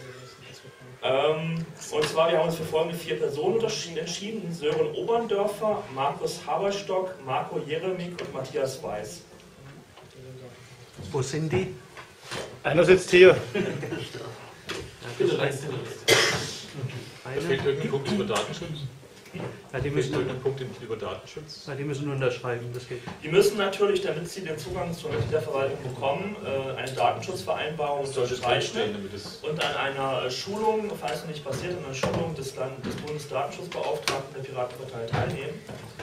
Ähm, und zwar, wir haben uns für folgende vier Personen entschieden: Sören Oberndörfer, Markus Haberstock, Marco Jeremik und Matthias Weiß. Wo sind die? Einer sitzt hier. Da fehlt irgendein Punkt über Datenschutz. Ja, die müssen irgendein Punkt über Datenschutz. Ja, die müssen unterschreiben, das geht. Die müssen natürlich, damit sie den Zugang zur Mitgliederverwaltung bekommen, eine Datenschutzvereinbarung unterzeichnen und an einer Schulung, falls noch nicht passiert, an einer Schulung des, Land des Bundesdatenschutzbeauftragten der Piratenpartei teilnehmen.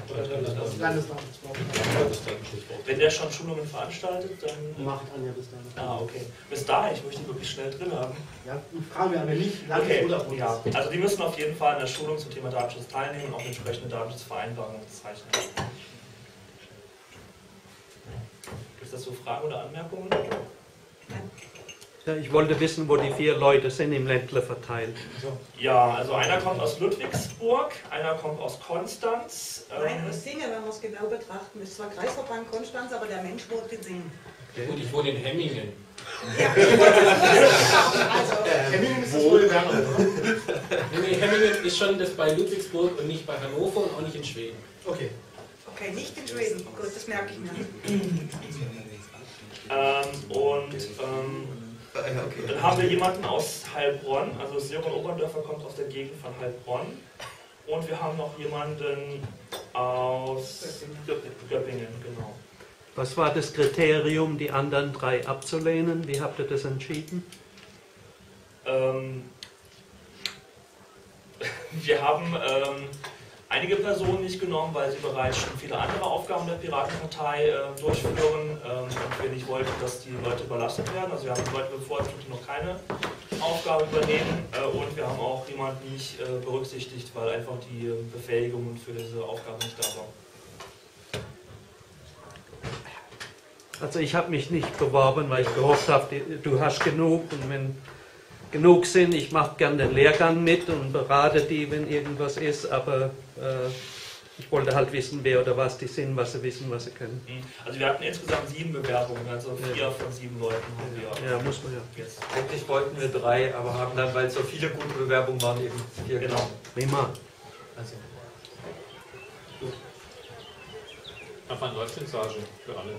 Wenn der schon Schulungen veranstaltet, dann... Macht Anja bis dahin. Ah, okay. Bis dahin, ich möchte die wirklich schnell drin haben. Ja, fragen wir aber nicht, lange okay. oder Ja. Also die müssen auf jeden Fall an der Schulung zum Thema Datenschutz teilnehmen und auch mit entsprechende Datenschutzvereinbarung unterzeichnen. Gibt es dazu Fragen oder Anmerkungen? Ja, ich wollte wissen, wo die vier Leute sind im Ländle verteilt. Ja, also einer kommt aus Ludwigsburg, einer kommt aus Konstanz. Nein, aus Singen, wenn wir es genau betrachten. Ist zwar Kreisverband Konstanz, aber der Mensch wohnt in Singen. Okay. Und ich wohne in Hemmingen. Ja, also, Hemmingen ist das wohl Werner. Nee, Hemmingen ist schon das bei Ludwigsburg und nicht bei Hannover und auch nicht in Schweden. Okay. Okay, nicht in Schweden. Gut, das merke ich mir. Ähm, und ähm, dann haben wir jemanden aus Heilbronn, also Sören Oberndörfer kommt aus der Gegend von Heilbronn. Und wir haben noch jemanden aus Göppingen, genau. Was war das Kriterium, die anderen drei abzulehnen? Wie habt ihr das entschieden? Ähm, wir haben ähm, einige Personen nicht genommen, weil sie bereits schon viele andere Aufgaben der Piratenpartei äh, durchführen ähm, und wir nicht wollten, dass die Leute überlastet werden. Also wir haben Leute bevorzugt, die noch keine Aufgabe übernehmen äh, und wir haben auch jemanden nicht äh, berücksichtigt, weil einfach die äh, Befähigungen für diese Aufgabe nicht da waren. Also ich habe mich nicht beworben, weil ich gehofft habe, du hast genug und wenn genug sind, ich mache gern den Lehrgang mit und berate die, wenn irgendwas ist, aber äh, ich wollte halt wissen, wer oder was die sind, was sie wissen, was sie können. Also wir hatten insgesamt sieben Bewerbungen, also vier ja. von sieben Leuten haben wir. Ja, muss man ja. Jetzt. Eigentlich wollten wir drei, aber haben dann, weil so viele gute Bewerbungen waren, eben vier genau. genommen. Prima. Also. Einfach eine Leutchensage für alle.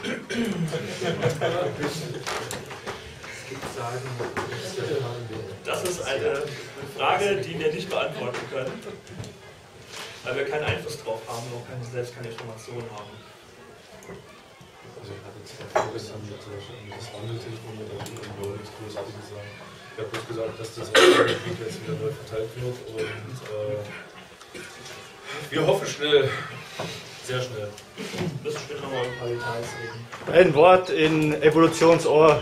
Das ist eine Frage, die wir nicht beantworten können, weil wir keinen Einfluss drauf haben, noch keine, selbst keine Informationen haben. Also ich hatte jetzt vorgestern mit das Wandeltelefon mit der Union nichts Großartiges sagen. Ich habe bloß gesagt, dass das Gebiet jetzt wieder neu verteilt wird und äh, wir hoffen schnell. Sehr schnell. Müssen später noch mal ein paar Details reden. Ein Wort in Evolutionsohr.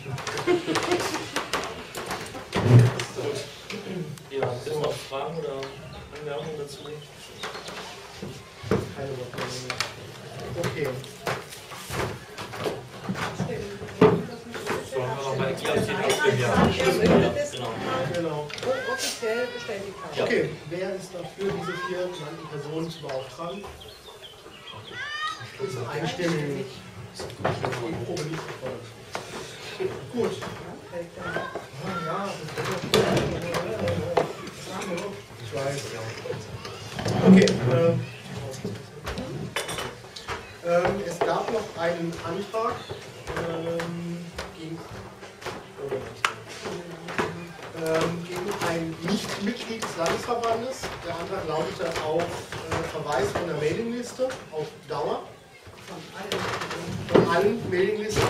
Ja, gibt es noch Fragen oder Anmerkungen dazu? Keine Wortmeldung mehr. Okay. So, haben wir nochmal explizit abstimmen. Genau. Offiziell bestätigt haben. Okay, wer ist dafür, diese vier genannten Personen zu beauftragen? Das ist einstimmig. Die Probe nicht verfolgt. Gut. Ah, ja, ich weiß. Okay. Äh, ähm, es gab noch einen Antrag ähm, gegen, ähm, gegen ein Nichtmitglied des Landesverbandes. Der Antrag lautete auf äh, Verweis von der Mailingliste auf Dauer. Von allen Mailinglisten.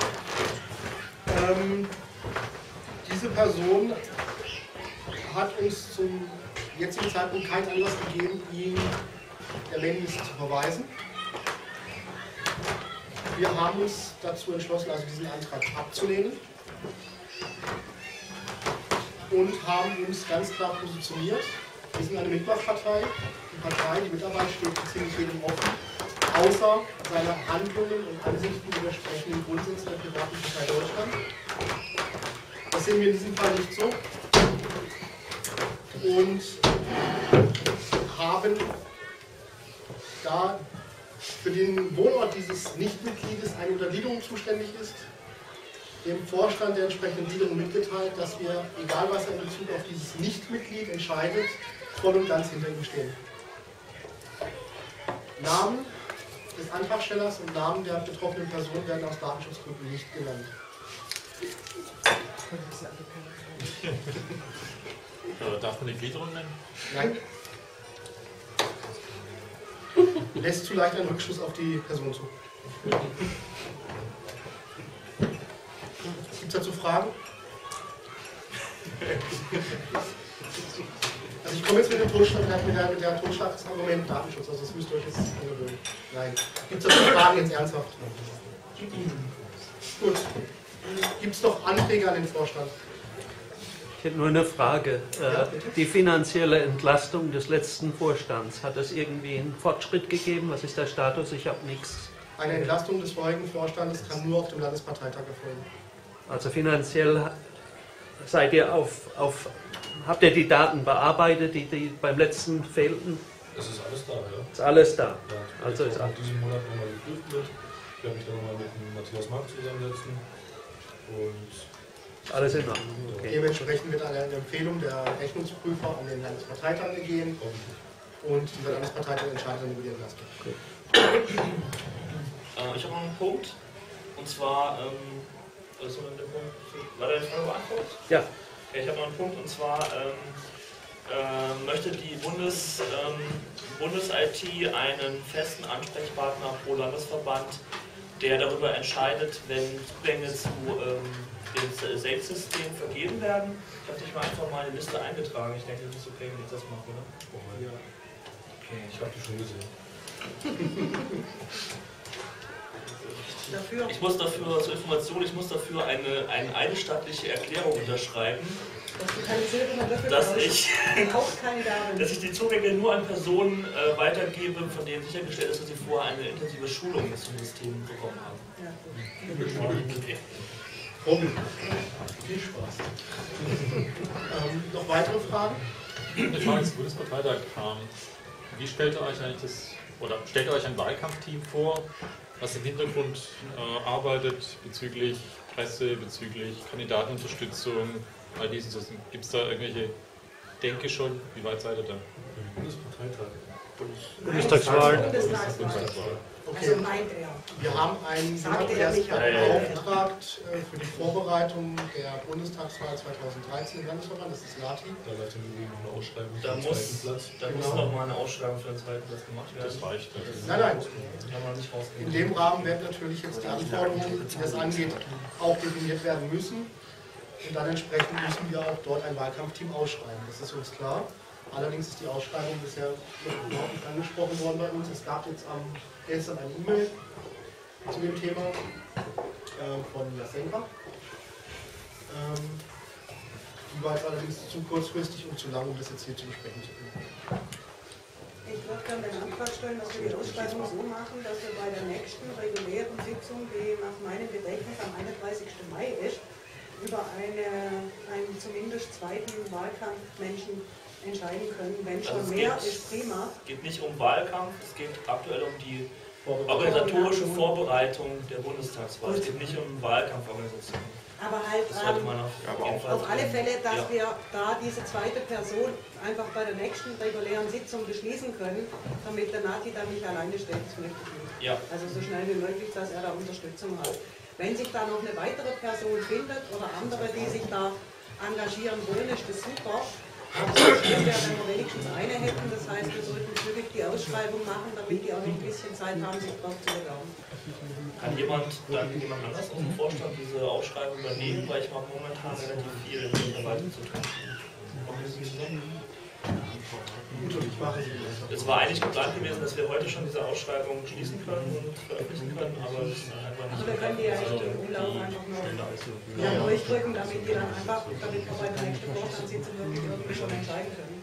Ähm, diese Person hat uns zum jetzigen Zeitpunkt keinen Anlass gegeben, ihn der Mailingliste zu verweisen. Wir haben uns dazu entschlossen, also diesen Antrag abzulehnen und haben uns ganz klar positioniert. Wir sind eine Mitmachpartei. Die Partei, die Mitarbeit steht ziemlich jedem offen, außer seiner Handlungen und Ansichten widersprechen den Grundsätzen der Piratenpartei Deutschland. Das sehen wir in diesem Fall nicht so. Und haben da für den Wohnort dieses Nichtmitgliedes eine Untergliederung zuständig ist, dem Vorstand der entsprechenden Gliederung mitgeteilt, dass wir, egal was er in Bezug auf dieses Nichtmitglied entscheidet, voll und ganz hinter ihm stehen. Namen des Antragstellers und Namen der betroffenen Person werden aus Datenschutzgründen nicht genannt. Ja, darf man die Gliederung nennen? Nein. Lässt zu leicht einen Rückschluss auf die Person zu. Gibt es dazu Fragen? Also ich komme jetzt mit dem Totschlag, mit der, mit der Totschlagsargument Datenschutz, also das müsst ihr euch jetzt angewöhnen. Nein. Gibt es dazu Fragen jetzt ernsthaft? Gut. Gibt es noch Anträge an den Vorstand? Ich hätte nur eine Frage. Äh, die finanzielle Entlastung des letzten Vorstands, hat es irgendwie einen Fortschritt gegeben? Was ist der Status? Ich habe nichts. Eine Entlastung des vorigen Vorstandes kann nur auf dem Landesparteitag erfolgen. Also finanziell seid ihr auf, auf habt ihr die Daten bearbeitet, die, die beim letzten fehlten? Es ist alles da, ja. Ist alles da. Ja, also ist auch diesen Monat nochmal geprüft wird. Ich werde mich dann nochmal mit dem Matthias Mark zusammensetzen. Und alles in Ordnung. Okay. Dementsprechend wird eine Empfehlung der Rechnungsprüfer an den Landesparteitag gegeben. Und dieser Landesparteitag entscheidet dann über die Entlastung. Okay. Äh, ich habe noch einen Punkt. Und zwar, ähm, was ist denn der Punkt? War der Frage beantwortet? Ja. Okay, ich habe noch einen Punkt, und zwar ähm, äh, möchte die Bundes, ähm, Bundes-I T einen festen Ansprechpartner pro Landesverband, der darüber entscheidet, wenn Zugänge zu ähm, dem Sales-System vergeben werden. Ich habe dich mal einfach mal in die Liste eingetragen. Ich denke, das ist okay, wenn ich das mache, oder? Ja. Okay, ich habe die schon gesehen. Dafür. Ich muss dafür, zur Information, ich muss dafür eine, eine eidesstattliche Erklärung unterschreiben, dass ich, dass ich die Zugänge nur an Personen äh, weitergebe, von denen sichergestellt ist, dass sie vorher eine intensive Schulung zum System bekommen haben. Ja. Okay. Robin, viel Spaß. ähm, noch weitere Fragen? Eine Frage zum Bundesparteitag. Wie stellt ihr euch eigentlich das, oder stellt ihr euch ein Wahlkampfteam vor, was im Hintergrund äh, arbeitet bezüglich Presse, bezüglich Kandidatenunterstützung, all diesen Sachen? Gibt es da irgendwelche Denke schon? Wie weit seid ihr da? Bundesparteitag. Bundestagswahl. Bundestagswahl. Okay. Also meint er. Wir haben einen Sagte jemanden, er der nicht, ist beauftragt äh, für die Vorbereitung der Bundestagswahl zweitausenddreizehn im Landesverband, das ist Lati. Da läuft im Übrigen noch eine Ausschreibung Da für den muss, zweiten Platz. da muss noch mal eine Ausschreibung für den zweiten Platz gemacht werden. Das reicht. Das Nein, nein. Kann man nicht rausgehen. In dem Rahmen werden natürlich jetzt die Anforderungen, die das angeht, auch definiert werden müssen. Und dann entsprechend müssen wir auch dort ein Wahlkampfteam ausschreiben. Das ist uns klar. Allerdings ist die Ausschreibung bisher überhaupt nicht angesprochen worden bei uns. Es gab jetzt am gestern eine E-Mail zu dem Thema äh, von Jasenka. Ähm, die war jetzt allerdings zu kurzfristig und zu lang, um das jetzt hier zu besprechen zu können. Ich würde gerne den Antrag stellen, dass wir die Ausschreibung so machen, dass wir bei der nächsten regulären Sitzung, die nach meinem Gedächtnis am einunddreißigsten Mai ist, über eine, einen zumindest zweiten Wahlkampfmenschen entscheiden können. Wenn schon Also mehr geht, ist, prima. Es geht nicht um Wahlkampf, es geht aktuell um die organisatorische Vorbereitung der Bundestagswahl. Es geht nicht um Wahlkampforganisation. Aber halt Das sollte ähm, man auf, jeden Fall auf alle Fälle, dass ja. wir da diese zweite Person einfach bei der nächsten regulären Sitzung beschließen können, damit der Nati dann nicht alleine steht. Das möchte ich nicht. Ja. Also so schnell wie möglich, dass er da Unterstützung hat. Wenn sich da noch eine weitere Person findet oder andere, die sich da engagieren wollen, ist das super. Aber so schnell wäre, wenn wir wenigstens eine hätten. Das heißt, wir sollten zügig die Ausschreibung machen, damit die auch noch ein bisschen Zeit haben, sich drauf zu bewerben. Kann jemand, dann jemand anders aus dem Vorstand diese Ausschreibung übernehmen, weil ich mache momentan relativ viel in der Verwaltung zu tun. Es war eigentlich geplant gewesen, dass wir heute schon diese Ausschreibung schließen können und veröffentlichen können, aber es ist einfach nicht. Also wir können die ja im Umlauf einfach nur ja, durchdrücken, damit die dann einfach, damit wir bei der nächsten Vorstandssitzung wirklich irgendwie schon entscheiden können.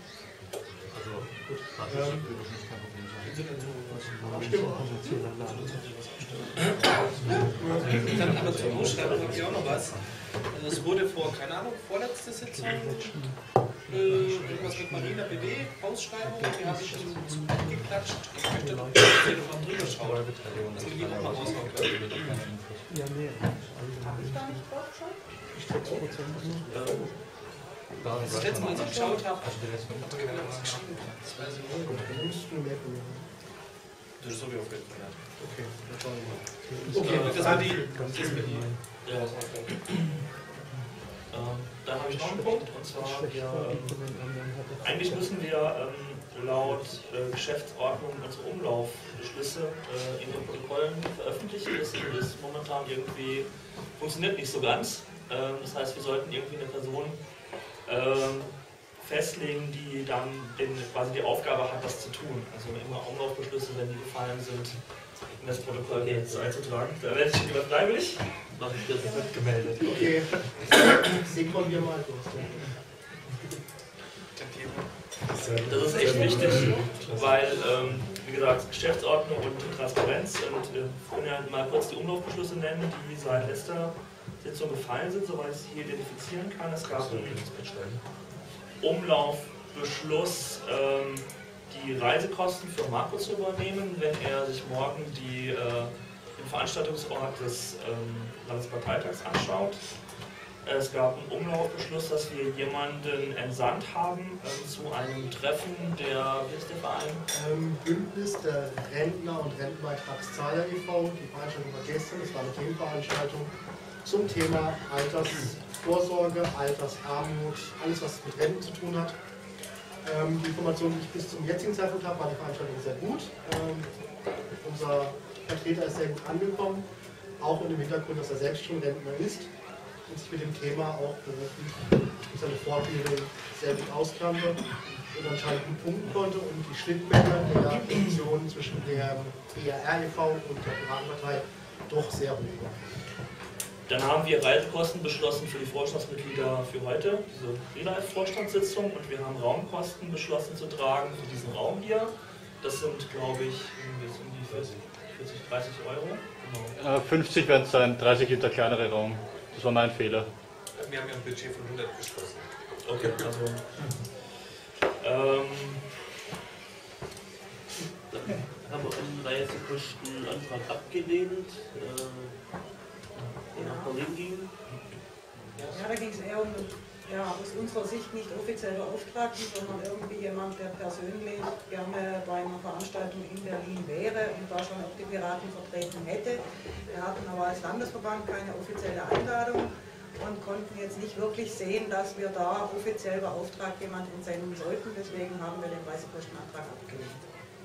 Dann aber zur Ausschreibung habe ich auch noch was. Also es wurde vor, keine Ahnung, vorletzte Sitzung äh, irgendwas mit Marina B W, Ausschreibung, die habe ich schon zu geklatscht. Ich möchte noch mal drüber schauen, dass wir die auch mal raushauen können. Ja, nee. Habe ich da nicht drauf geschaut? Ich glaube, so Prozent. Als ich das letzte Mal so geschaut habe, hat keiner was geschrieben. Das weiß ich nicht. Das ist so wie auf jeden Fall. Okay, dann schauen wir mal. Okay, das war die. Das ist mit die. Ja, das war okay. Ähm, dann habe ich noch einen Punkt, und zwar, wir, ähm, eigentlich müssen wir ähm, laut äh, Geschäftsordnung unsere Umlaufbeschlüsse äh, in den Protokollen veröffentlichen. Das ist momentan irgendwie, funktioniert nicht so ganz. Ähm, das heißt, wir sollten irgendwie eine Person ähm, festlegen, die dann den, quasi die Aufgabe hat, das zu tun. Also immer Umlaufbeschlüsse, wenn die gefallen sind, in das Protokoll jetzt einzutragen. Da werde ich lieber freiwillig. Mache ich das, wird gemeldet. Okay, sehen wir mal durch. Das ist echt wichtig, weil, ähm, wie gesagt, Geschäftsordnung und Transparenz. Und äh, ich kann ja mal kurz die Umlaufbeschlüsse nennen, die seit letzter Sitzung gefallen sind, soweit ich sie hier identifizieren kann. Es gab einen Umlaufbeschluss, ähm, die Reisekosten für Marco zu übernehmen, wenn er sich morgen die, äh, den Veranstaltungsort des ähm, Landesparteitags anschaut. Es gab einen Umlaufbeschluss, dass wir jemanden entsandt haben äh, zu einem Treffen der, wie ist der Verein? Ähm, Bündnis der Rentner und Rentenbeitragszahler e V. Die Veranstaltung war gestern, das war eine Themenveranstaltung zum Thema Altersvorsorge, Altersarmut, alles was mit Renten zu tun hat. Ähm, die Information, die ich bis zum jetzigen Zeitpunkt habe, war die Veranstaltung sehr gut. Ähm, unser Vertreter ist sehr gut angekommen, auch in dem Hintergrund, dass er selbst schon Rentner ist und sich mit dem Thema auch beruflich durch seine Fortbildung sehr gut auskannte und anscheinend gut punkten konnte und die Schnittmenge der Positionen zwischen der E R R e V und der Piratenpartei doch sehr hoch war. Dann haben wir Reisekosten beschlossen für die Vorstandsmitglieder für heute, diese Real-Life-Vorstandssitzung, und wir haben Raumkosten beschlossen zu tragen für diesen Raum hier. Das sind, glaube ich, um die vierzig, dreißig Euro. Genau. Äh, fünfzig werden es sein, dreißig Liter kleinere Raum. Das war mein Fehler. Wir haben ja ein Budget von hundert beschlossen. Okay, also. ähm, Dann haben wir einen Reisekostenantrag abgelehnt. Äh, Ja, da ging es eher um ja, aus unserer Sicht nicht offiziell Beauftragten, sondern irgendwie jemand, der persönlich gerne bei einer Veranstaltung in Berlin wäre und da schon auch die Piraten vertreten hätte. Wir hatten aber als Landesverband keine offizielle Einladung und konnten jetzt nicht wirklich sehen, dass wir da offiziell beauftragt jemand entsenden sollten. Deswegen haben wir den Reisekostenantrag abgelehnt.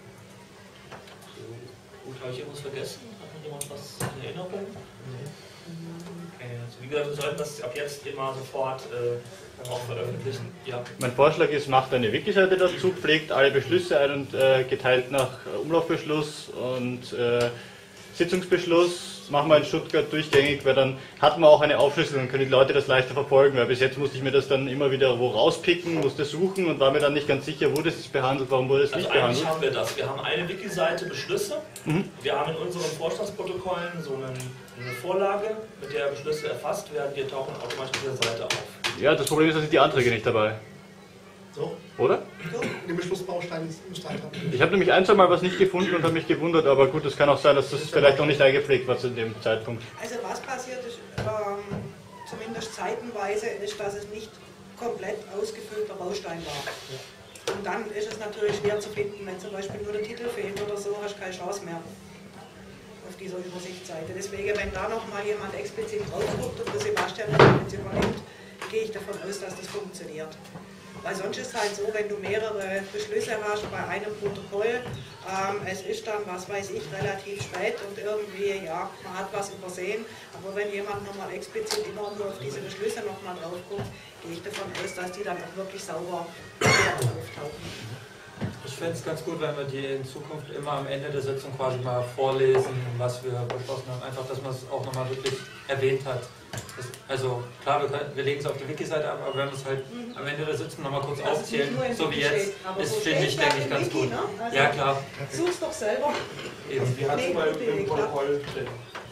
Gut, habe ich irgendwas vergessen? Hat noch jemand was in Erinnerung? Nee. Okay, also wie gesagt, wir sollten das ab jetzt immer sofort äh, auch veröffentlichen. Ja. Mein Vorschlag ist, macht eine Wiki-Seite dazu, pflegt alle Beschlüsse ein und äh, geteilt nach Umlaufbeschluss und äh, Sitzungsbeschluss. Machen wir in Stuttgart durchgängig, weil dann hat man auch eine Aufschlüsselung, dann können die Leute das leichter verfolgen, weil bis jetzt musste ich mir das dann immer wieder wo rauspicken, musste suchen und war mir dann nicht ganz sicher, wurde es behandelt, warum wurde es also nicht behandelt. Eigentlich haben wir das. Wir haben eine Wiki-Seite Beschlüsse. Mhm. Wir haben in unseren Vorstandsprotokollen so einen, eine Vorlage, mit der Beschlüsse erfasst werden. Wir tauchen automatisch auf dieser Seite auf. Ja, das Problem ist, da sind die Anträge nicht dabei. So? Oder? So, den Beschlussbaustein müsste einfach. Ich habe nämlich ein, zwei Mal was nicht gefunden und habe mich gewundert, aber gut, es kann auch sein, dass das vielleicht noch nicht eingepflegt war zu dem Zeitpunkt. Also was passiert ist, ähm, zumindest zeitenweise, ist, dass es nicht komplett ausgefüllter Baustein war. Und dann ist es natürlich schwer zu finden, wenn zum Beispiel nur der Titel fehlt oder so, hast du keine Chance mehr auf dieser Übersichtsseite. Deswegen, wenn da noch mal jemand explizit drauf guckt und der Sebastian das übernimmt, gehe ich davon aus, dass das funktioniert. Weil sonst ist es halt so, wenn du mehrere Beschlüsse hast bei einem Protokoll, ähm, es ist dann, was weiß ich, relativ spät und irgendwie, ja, man hat was übersehen, aber wenn jemand nochmal explizit immer nur auf diese Beschlüsse nochmal drauf guckt, gehe ich davon aus, dass die dann auch wirklich sauber auftauchen. Ich fände es ganz gut, wenn wir die in Zukunft immer am Ende der Sitzung quasi mal vorlesen, was wir beschlossen haben, einfach, dass man es auch nochmal wirklich erwähnt hat. Das, also klar, wir, können, wir legen es auf die Wiki-Seite ab, aber wenn wir es halt mhm. am Ende der Sitzung nochmal kurz das aufzählen, so wie jetzt, ist, finde ich, denke ich, ganz Wiki, gut. Ne? Also ja, klar. Such's doch selber. Eben. Wie hat es mal im Protokoll drin?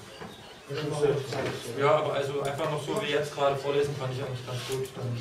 Ja, aber also einfach noch so wie jetzt gerade vorlesen, fand ich eigentlich ganz gut. Dann,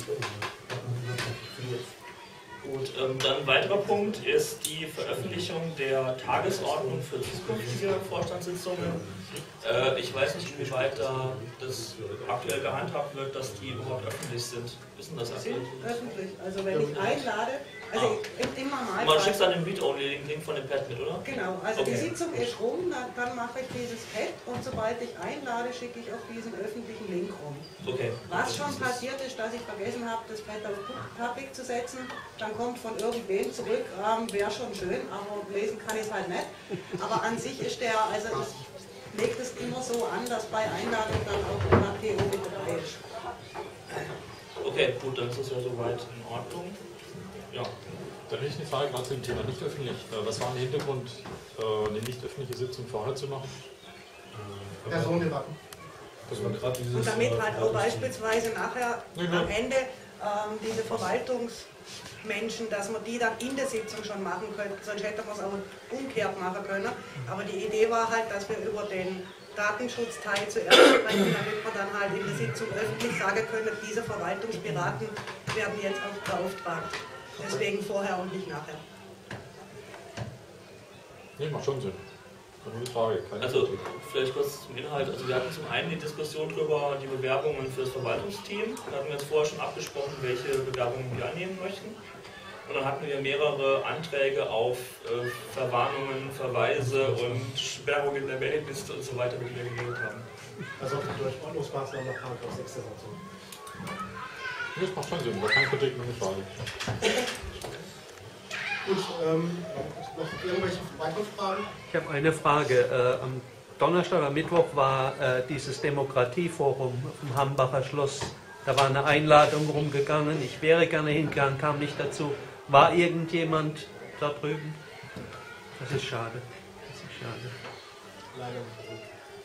Gut, ähm, dann ein weiterer Punkt ist die Veröffentlichung der Tagesordnung für zukünftige Vorstandssitzungen. Äh, ich weiß nicht, inwieweit da das aktuell gehandhabt wird, dass die überhaupt öffentlich sind. Wissen das Sie aktuell? sind öffentlich. Also wenn ich einlade, also ah. im, im Normalfall. Man schickt dann den Read-Only-Link von dem Pad mit, oder? Genau, also okay. die Sitzung ist rum, dann, dann mache ich dieses Pad und sobald ich einlade, schicke ich auch diesen öffentlichen Link rum. Okay. Was schon passiert ist, dass ich vergessen habe, das Pad auf Public zu setzen, dann kommt von irgendwem zurück, ähm, wäre schon schön, aber lesen kann ich es halt nicht. Aber an sich ist der, also ich lege das immer so an, dass bei Einladung dann auch der P O mit dabei ist. Okay, gut, dann ist das ja soweit in Ordnung. Ja. Dann hätte ich eine Frage gerade zu dem Thema nicht öffentlich. Was war der Hintergrund, eine nicht öffentliche Sitzung vorher zu machen? Personendebatten. Das war gerade dieses, und damit halt auch beispielsweise nachher ja, ja. am Ende ähm, diese Verwaltungsmenschen, dass wir die dann in der Sitzung schon machen können, sonst hätte man es auch umgekehrt machen können. Aber die Idee war halt, dass wir über den Datenschutzteil zuerst sprechen, damit wir dann halt in der Sitzung öffentlich sagen können, diese Verwaltungsberaten werden jetzt auch beauftragt. Deswegen vorher und nicht nachher. Nee, macht schon Sinn. Keine Frage. Keine Also, Kritik. vielleicht kurz zum Inhalt. Also, wir hatten zum einen die Diskussion darüber, die Bewerbungen für das Verwaltungsteam. Da hatten wir uns vorher schon abgesprochen, welche Bewerbungen wir annehmen möchten. Und dann hatten wir mehrere Anträge auf äh, Verwarnungen, Verweise und Sperrung in der Mailingliste und so weiter, die wir gegeben haben. Also auf die deutsche Ordnungsmaßnahme nach Paragraph sechs der Satzung. Das macht schon Sinn, da keine Kritik, nur eine Frage. Gut, ähm, noch irgendwelche weitere Fragen? Ich habe eine Frage. Äh, am Donnerstag, am Mittwoch war äh, dieses Demokratieforum vom Hambacher Schloss. Da war eine Einladung rumgegangen. Ich wäre gerne hingegangen, kam nicht dazu. War irgendjemand da drüben? Das ist schade. Das ist schade. Leider nicht.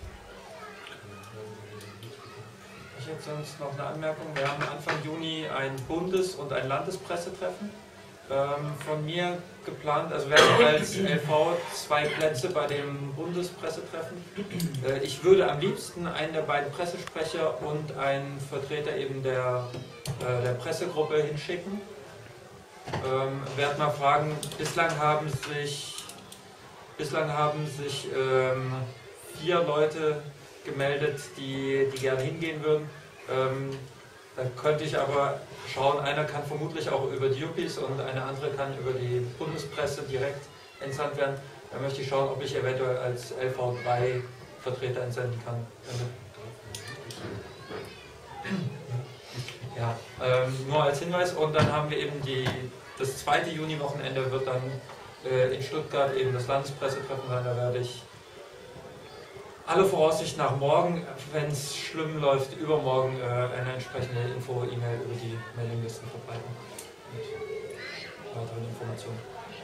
Ich hätte sonst noch eine Anmerkung. Wir haben Anfang Juni ein Bundes- und ein Landespressetreffen ähm, von mir geplant. Also wir haben als L V zwei Plätze bei dem Bundespressetreffen. Äh, ich würde am liebsten einen der beiden Pressesprecher und einen Vertreter eben der, äh, der Pressegruppe hinschicken. Ähm, werde mal fragen, bislang haben sich, bislang haben sich ähm, vier Leute gemeldet, die, die gerne hingehen würden. Ähm, da könnte ich aber schauen, einer kann vermutlich auch über die Juppies und eine andere kann über die Bundespresse direkt entsandt werden. Da möchte ich schauen, ob ich eventuell als L V drei Vertreter entsenden kann. Ja, ähm, nur als Hinweis. Und dann haben wir eben die, das zweite Juni-Wochenende wird dann äh, in Stuttgart eben das Landespressetreffen sein. Da werde ich alle Voraussicht nach morgen, wenn es schlimm läuft, übermorgen äh, eine entsprechende Info-E-Mail über die Mailinglisten verbreiten. Mit weiteren Informationen.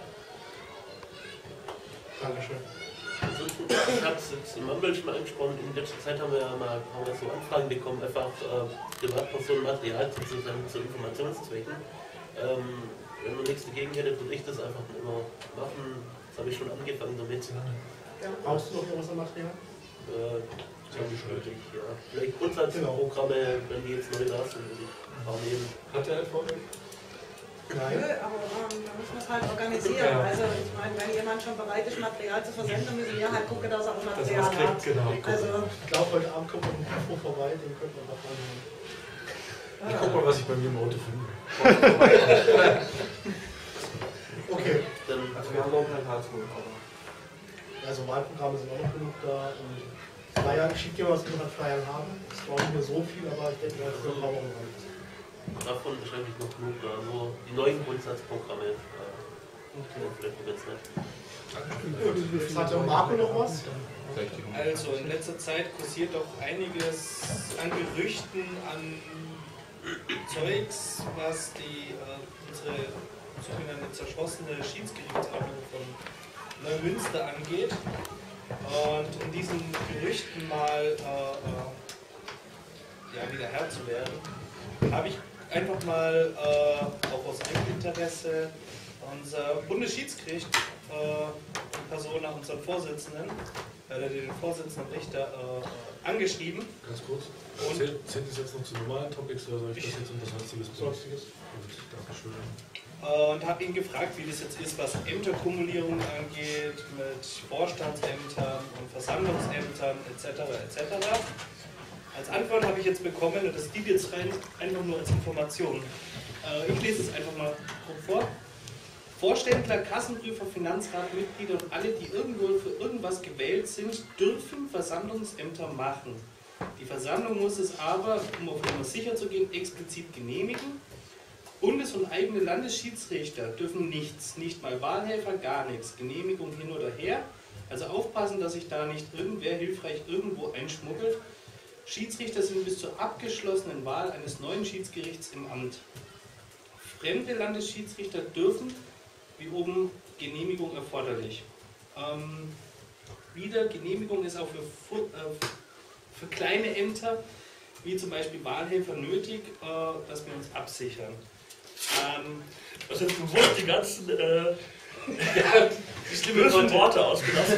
Dankeschön. Also ich habe es jetzt im Mumble schon mal angesprochen, in letzter Zeit haben wir ja mal haben wir so Anfragen bekommen, einfach äh, Privatpersonenmaterial sozusagen zu Informationszwecken. Ähm, wenn man nichts dagegen hätte, würde ich das einfach immer machen. Das habe ich schon angefangen damit. Ja. Brauchst du noch irgendwas an Material? Äh, ja. Vielleicht Grundsatzprogramme, wenn die jetzt neu da sind, würde ich auch nehmen. Hat der L V Nö, aber ähm, da müssen wir es halt organisieren. Ja. Also ich meine, wenn jemand schon bereit ist, Material zu versenden, müssen wir halt gucken, dass er auch Material das kriegt, hat. genau. Also, Ich glaube, heute Abend kommt noch ein Info vorbei, den könnten wir noch anhören. Ich guck mal, was ich bei mir im Auto finde. Okay. Dann, also wir haben noch ein paar Karlsruhe, aber... Also Wahlprogramme sind auch noch genug da. Und Flyer, ich schicke dir mal, was wir an Flyern haben. Es war nicht mehr so viel, aber ich denke, da ist noch ein paar Wochen dran. Davon wahrscheinlich noch genug, da nur die neuen Grundsatzprogramme. Äh, okay. Vielleicht jetzt nicht. Gut, jetzt hat der Marco noch was. Also in letzter Zeit kursiert doch einiges an Gerüchten, an Zeugs, was die äh, unsere sogenannte zerschossene Schiedsgerichtsordnung von Neumünster angeht. Und in diesen Gerüchten mal äh, äh, ja, wieder Herr zu werden, habe ich einfach mal äh, auch aus Eigeninteresse unser Bundesschiedsgericht äh, in Persona, unseren Vorsitzenden, äh, den Vorsitzenden Richter äh, angeschrieben. Ganz kurz. Und Zählt, zählt das jetzt noch zu normalen Topics oder soll ich das jetzt unter Sonstiges bringen? Sonstiges. Gut, Dankeschön. Und habe ihn gefragt, wie das jetzt ist, was Ämterkumulierung angeht, mit Vorstandsämtern und Versammlungsämtern et cetera et cetera. Als Antwort habe ich jetzt bekommen, und das dient jetzt rein einfach nur als Information. Äh, ich lese es einfach mal grob vor. Vorständler, Kassenprüfer, Finanzratmitglieder und alle, die irgendwo für irgendwas gewählt sind, dürfen Versammlungsämter machen. Die Versammlung muss es aber, um auf Nummer sicher zu gehen, explizit genehmigen. Bundes- und eigene Landesschiedsrichter dürfen nichts, nicht mal Wahlhelfer, gar nichts. Genehmigung hin oder her. Also aufpassen, dass sich da nicht irgendwer hilfreich irgendwo einschmuggelt. Schiedsrichter sind bis zur abgeschlossenen Wahl eines neuen Schiedsgerichts im Amt. Fremde Landesschiedsrichter dürfen, wie oben, Genehmigung erforderlich. Ähm, wieder, Genehmigung ist auch für, äh, für kleine Ämter wie zum Beispiel Wahlhelfer nötig, äh, dass wir uns absichern. Ähm, Was ist bewusst die ganzen äh, ja, die bösen Worte ausgelassen?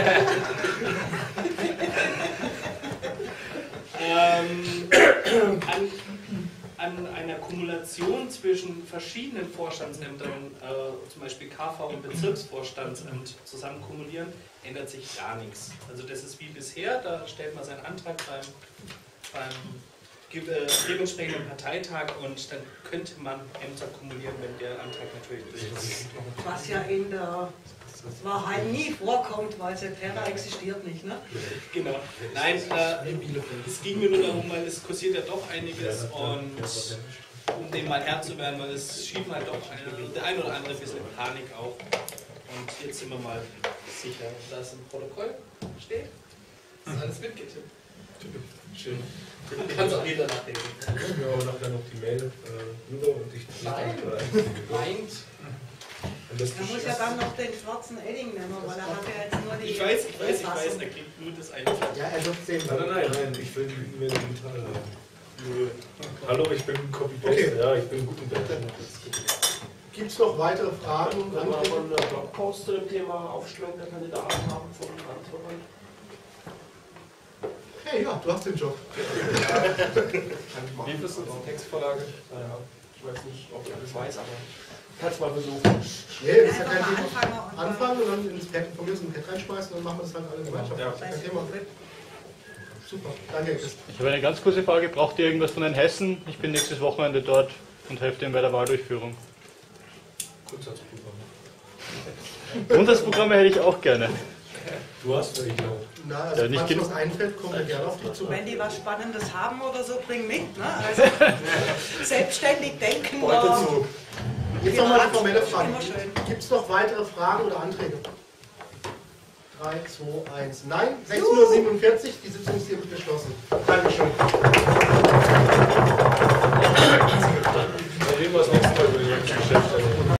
ähm, an, an einer Kumulation zwischen verschiedenen Vorstandsämtern, äh, zum Beispiel K V und Bezirksvorstandsamt zusammen kumulieren, ändert sich gar nichts. Also das ist wie bisher, da stellt man seinen Antrag beim, beim äh, dementsprechenden Parteitag und dann könnte man Ämter kumulieren, wenn der Antrag natürlich durchkommt. Was ja in der Wahrheit nie vorkommt, weil Terra existiert nicht, ne? Genau. Nein, äh, es ging mir nur darum, weil es kursiert ja doch einiges und um dem mal Herr zu werden, weil es schieben halt doch eine, der ein oder andere ein bisschen Panik auf. Und jetzt sind wir mal sicher, dass im Protokoll steht. Das ist alles mitgetippt. Schön. Du kannst auch jeder nachdenken. Ich mir auch nachher noch die Mail äh, rüber und ich Nein, meint. Er muss ja dann noch den schwarzen Edding nehmen, weil er hat ja jetzt nur die. Ich weiß, ich weiß, ich weiß, er kriegt nur das eine. Ja, er wird sehen. Nein, nein, nein, nein, ich will die E-Mail digital haben. Nö. Hallo, ich bin Copy-Paste, Okay. ja, ich bin gut im Bett. Gibt es noch weitere Fragen und Können wir Anträge? von einem Blogpost zu dem Thema Aufstellung der Kandidaten haben vom Landesverband? Hey, ja, du hast den Job. Wie ist das eine Textvorlage? Naja, ich weiß nicht, ob ich alles weiß, aber ich kann es mal versuchen. Nee, das ist ja kein Einfach Thema. mal anfangen und- Anfangen und dann ins Pad, von mir aus in den Pad reinschmeißen und dann machen wir das halt alle gemeinsam. Ja. Kein Thema. Super, danke Chris. Ich habe eine ganz kurze Frage. Braucht ihr irgendwas von den Hessen? Ich bin nächstes Wochenende dort und helfe ihnen bei der Wahldurchführung. Grundsatzprogramm. Grundsatzprogramme hätte ich auch gerne. Du hast welche auch. Na, also Ja, nicht falls genug. was einfällt, kommen wir gerne auf dich zu. Wenn die was Spannendes haben oder so, bring mit. Ne? Also selbstständig denken. Beutezug. Jetzt nochmal eine formelle Immer Frage. schön. Gibt es noch weitere Fragen oder Anträge? drei, zwei, eins. Nein, sechzehn Uhr siebenundvierzig, die Sitzung ist hiermit geschlossen. Dankeschön.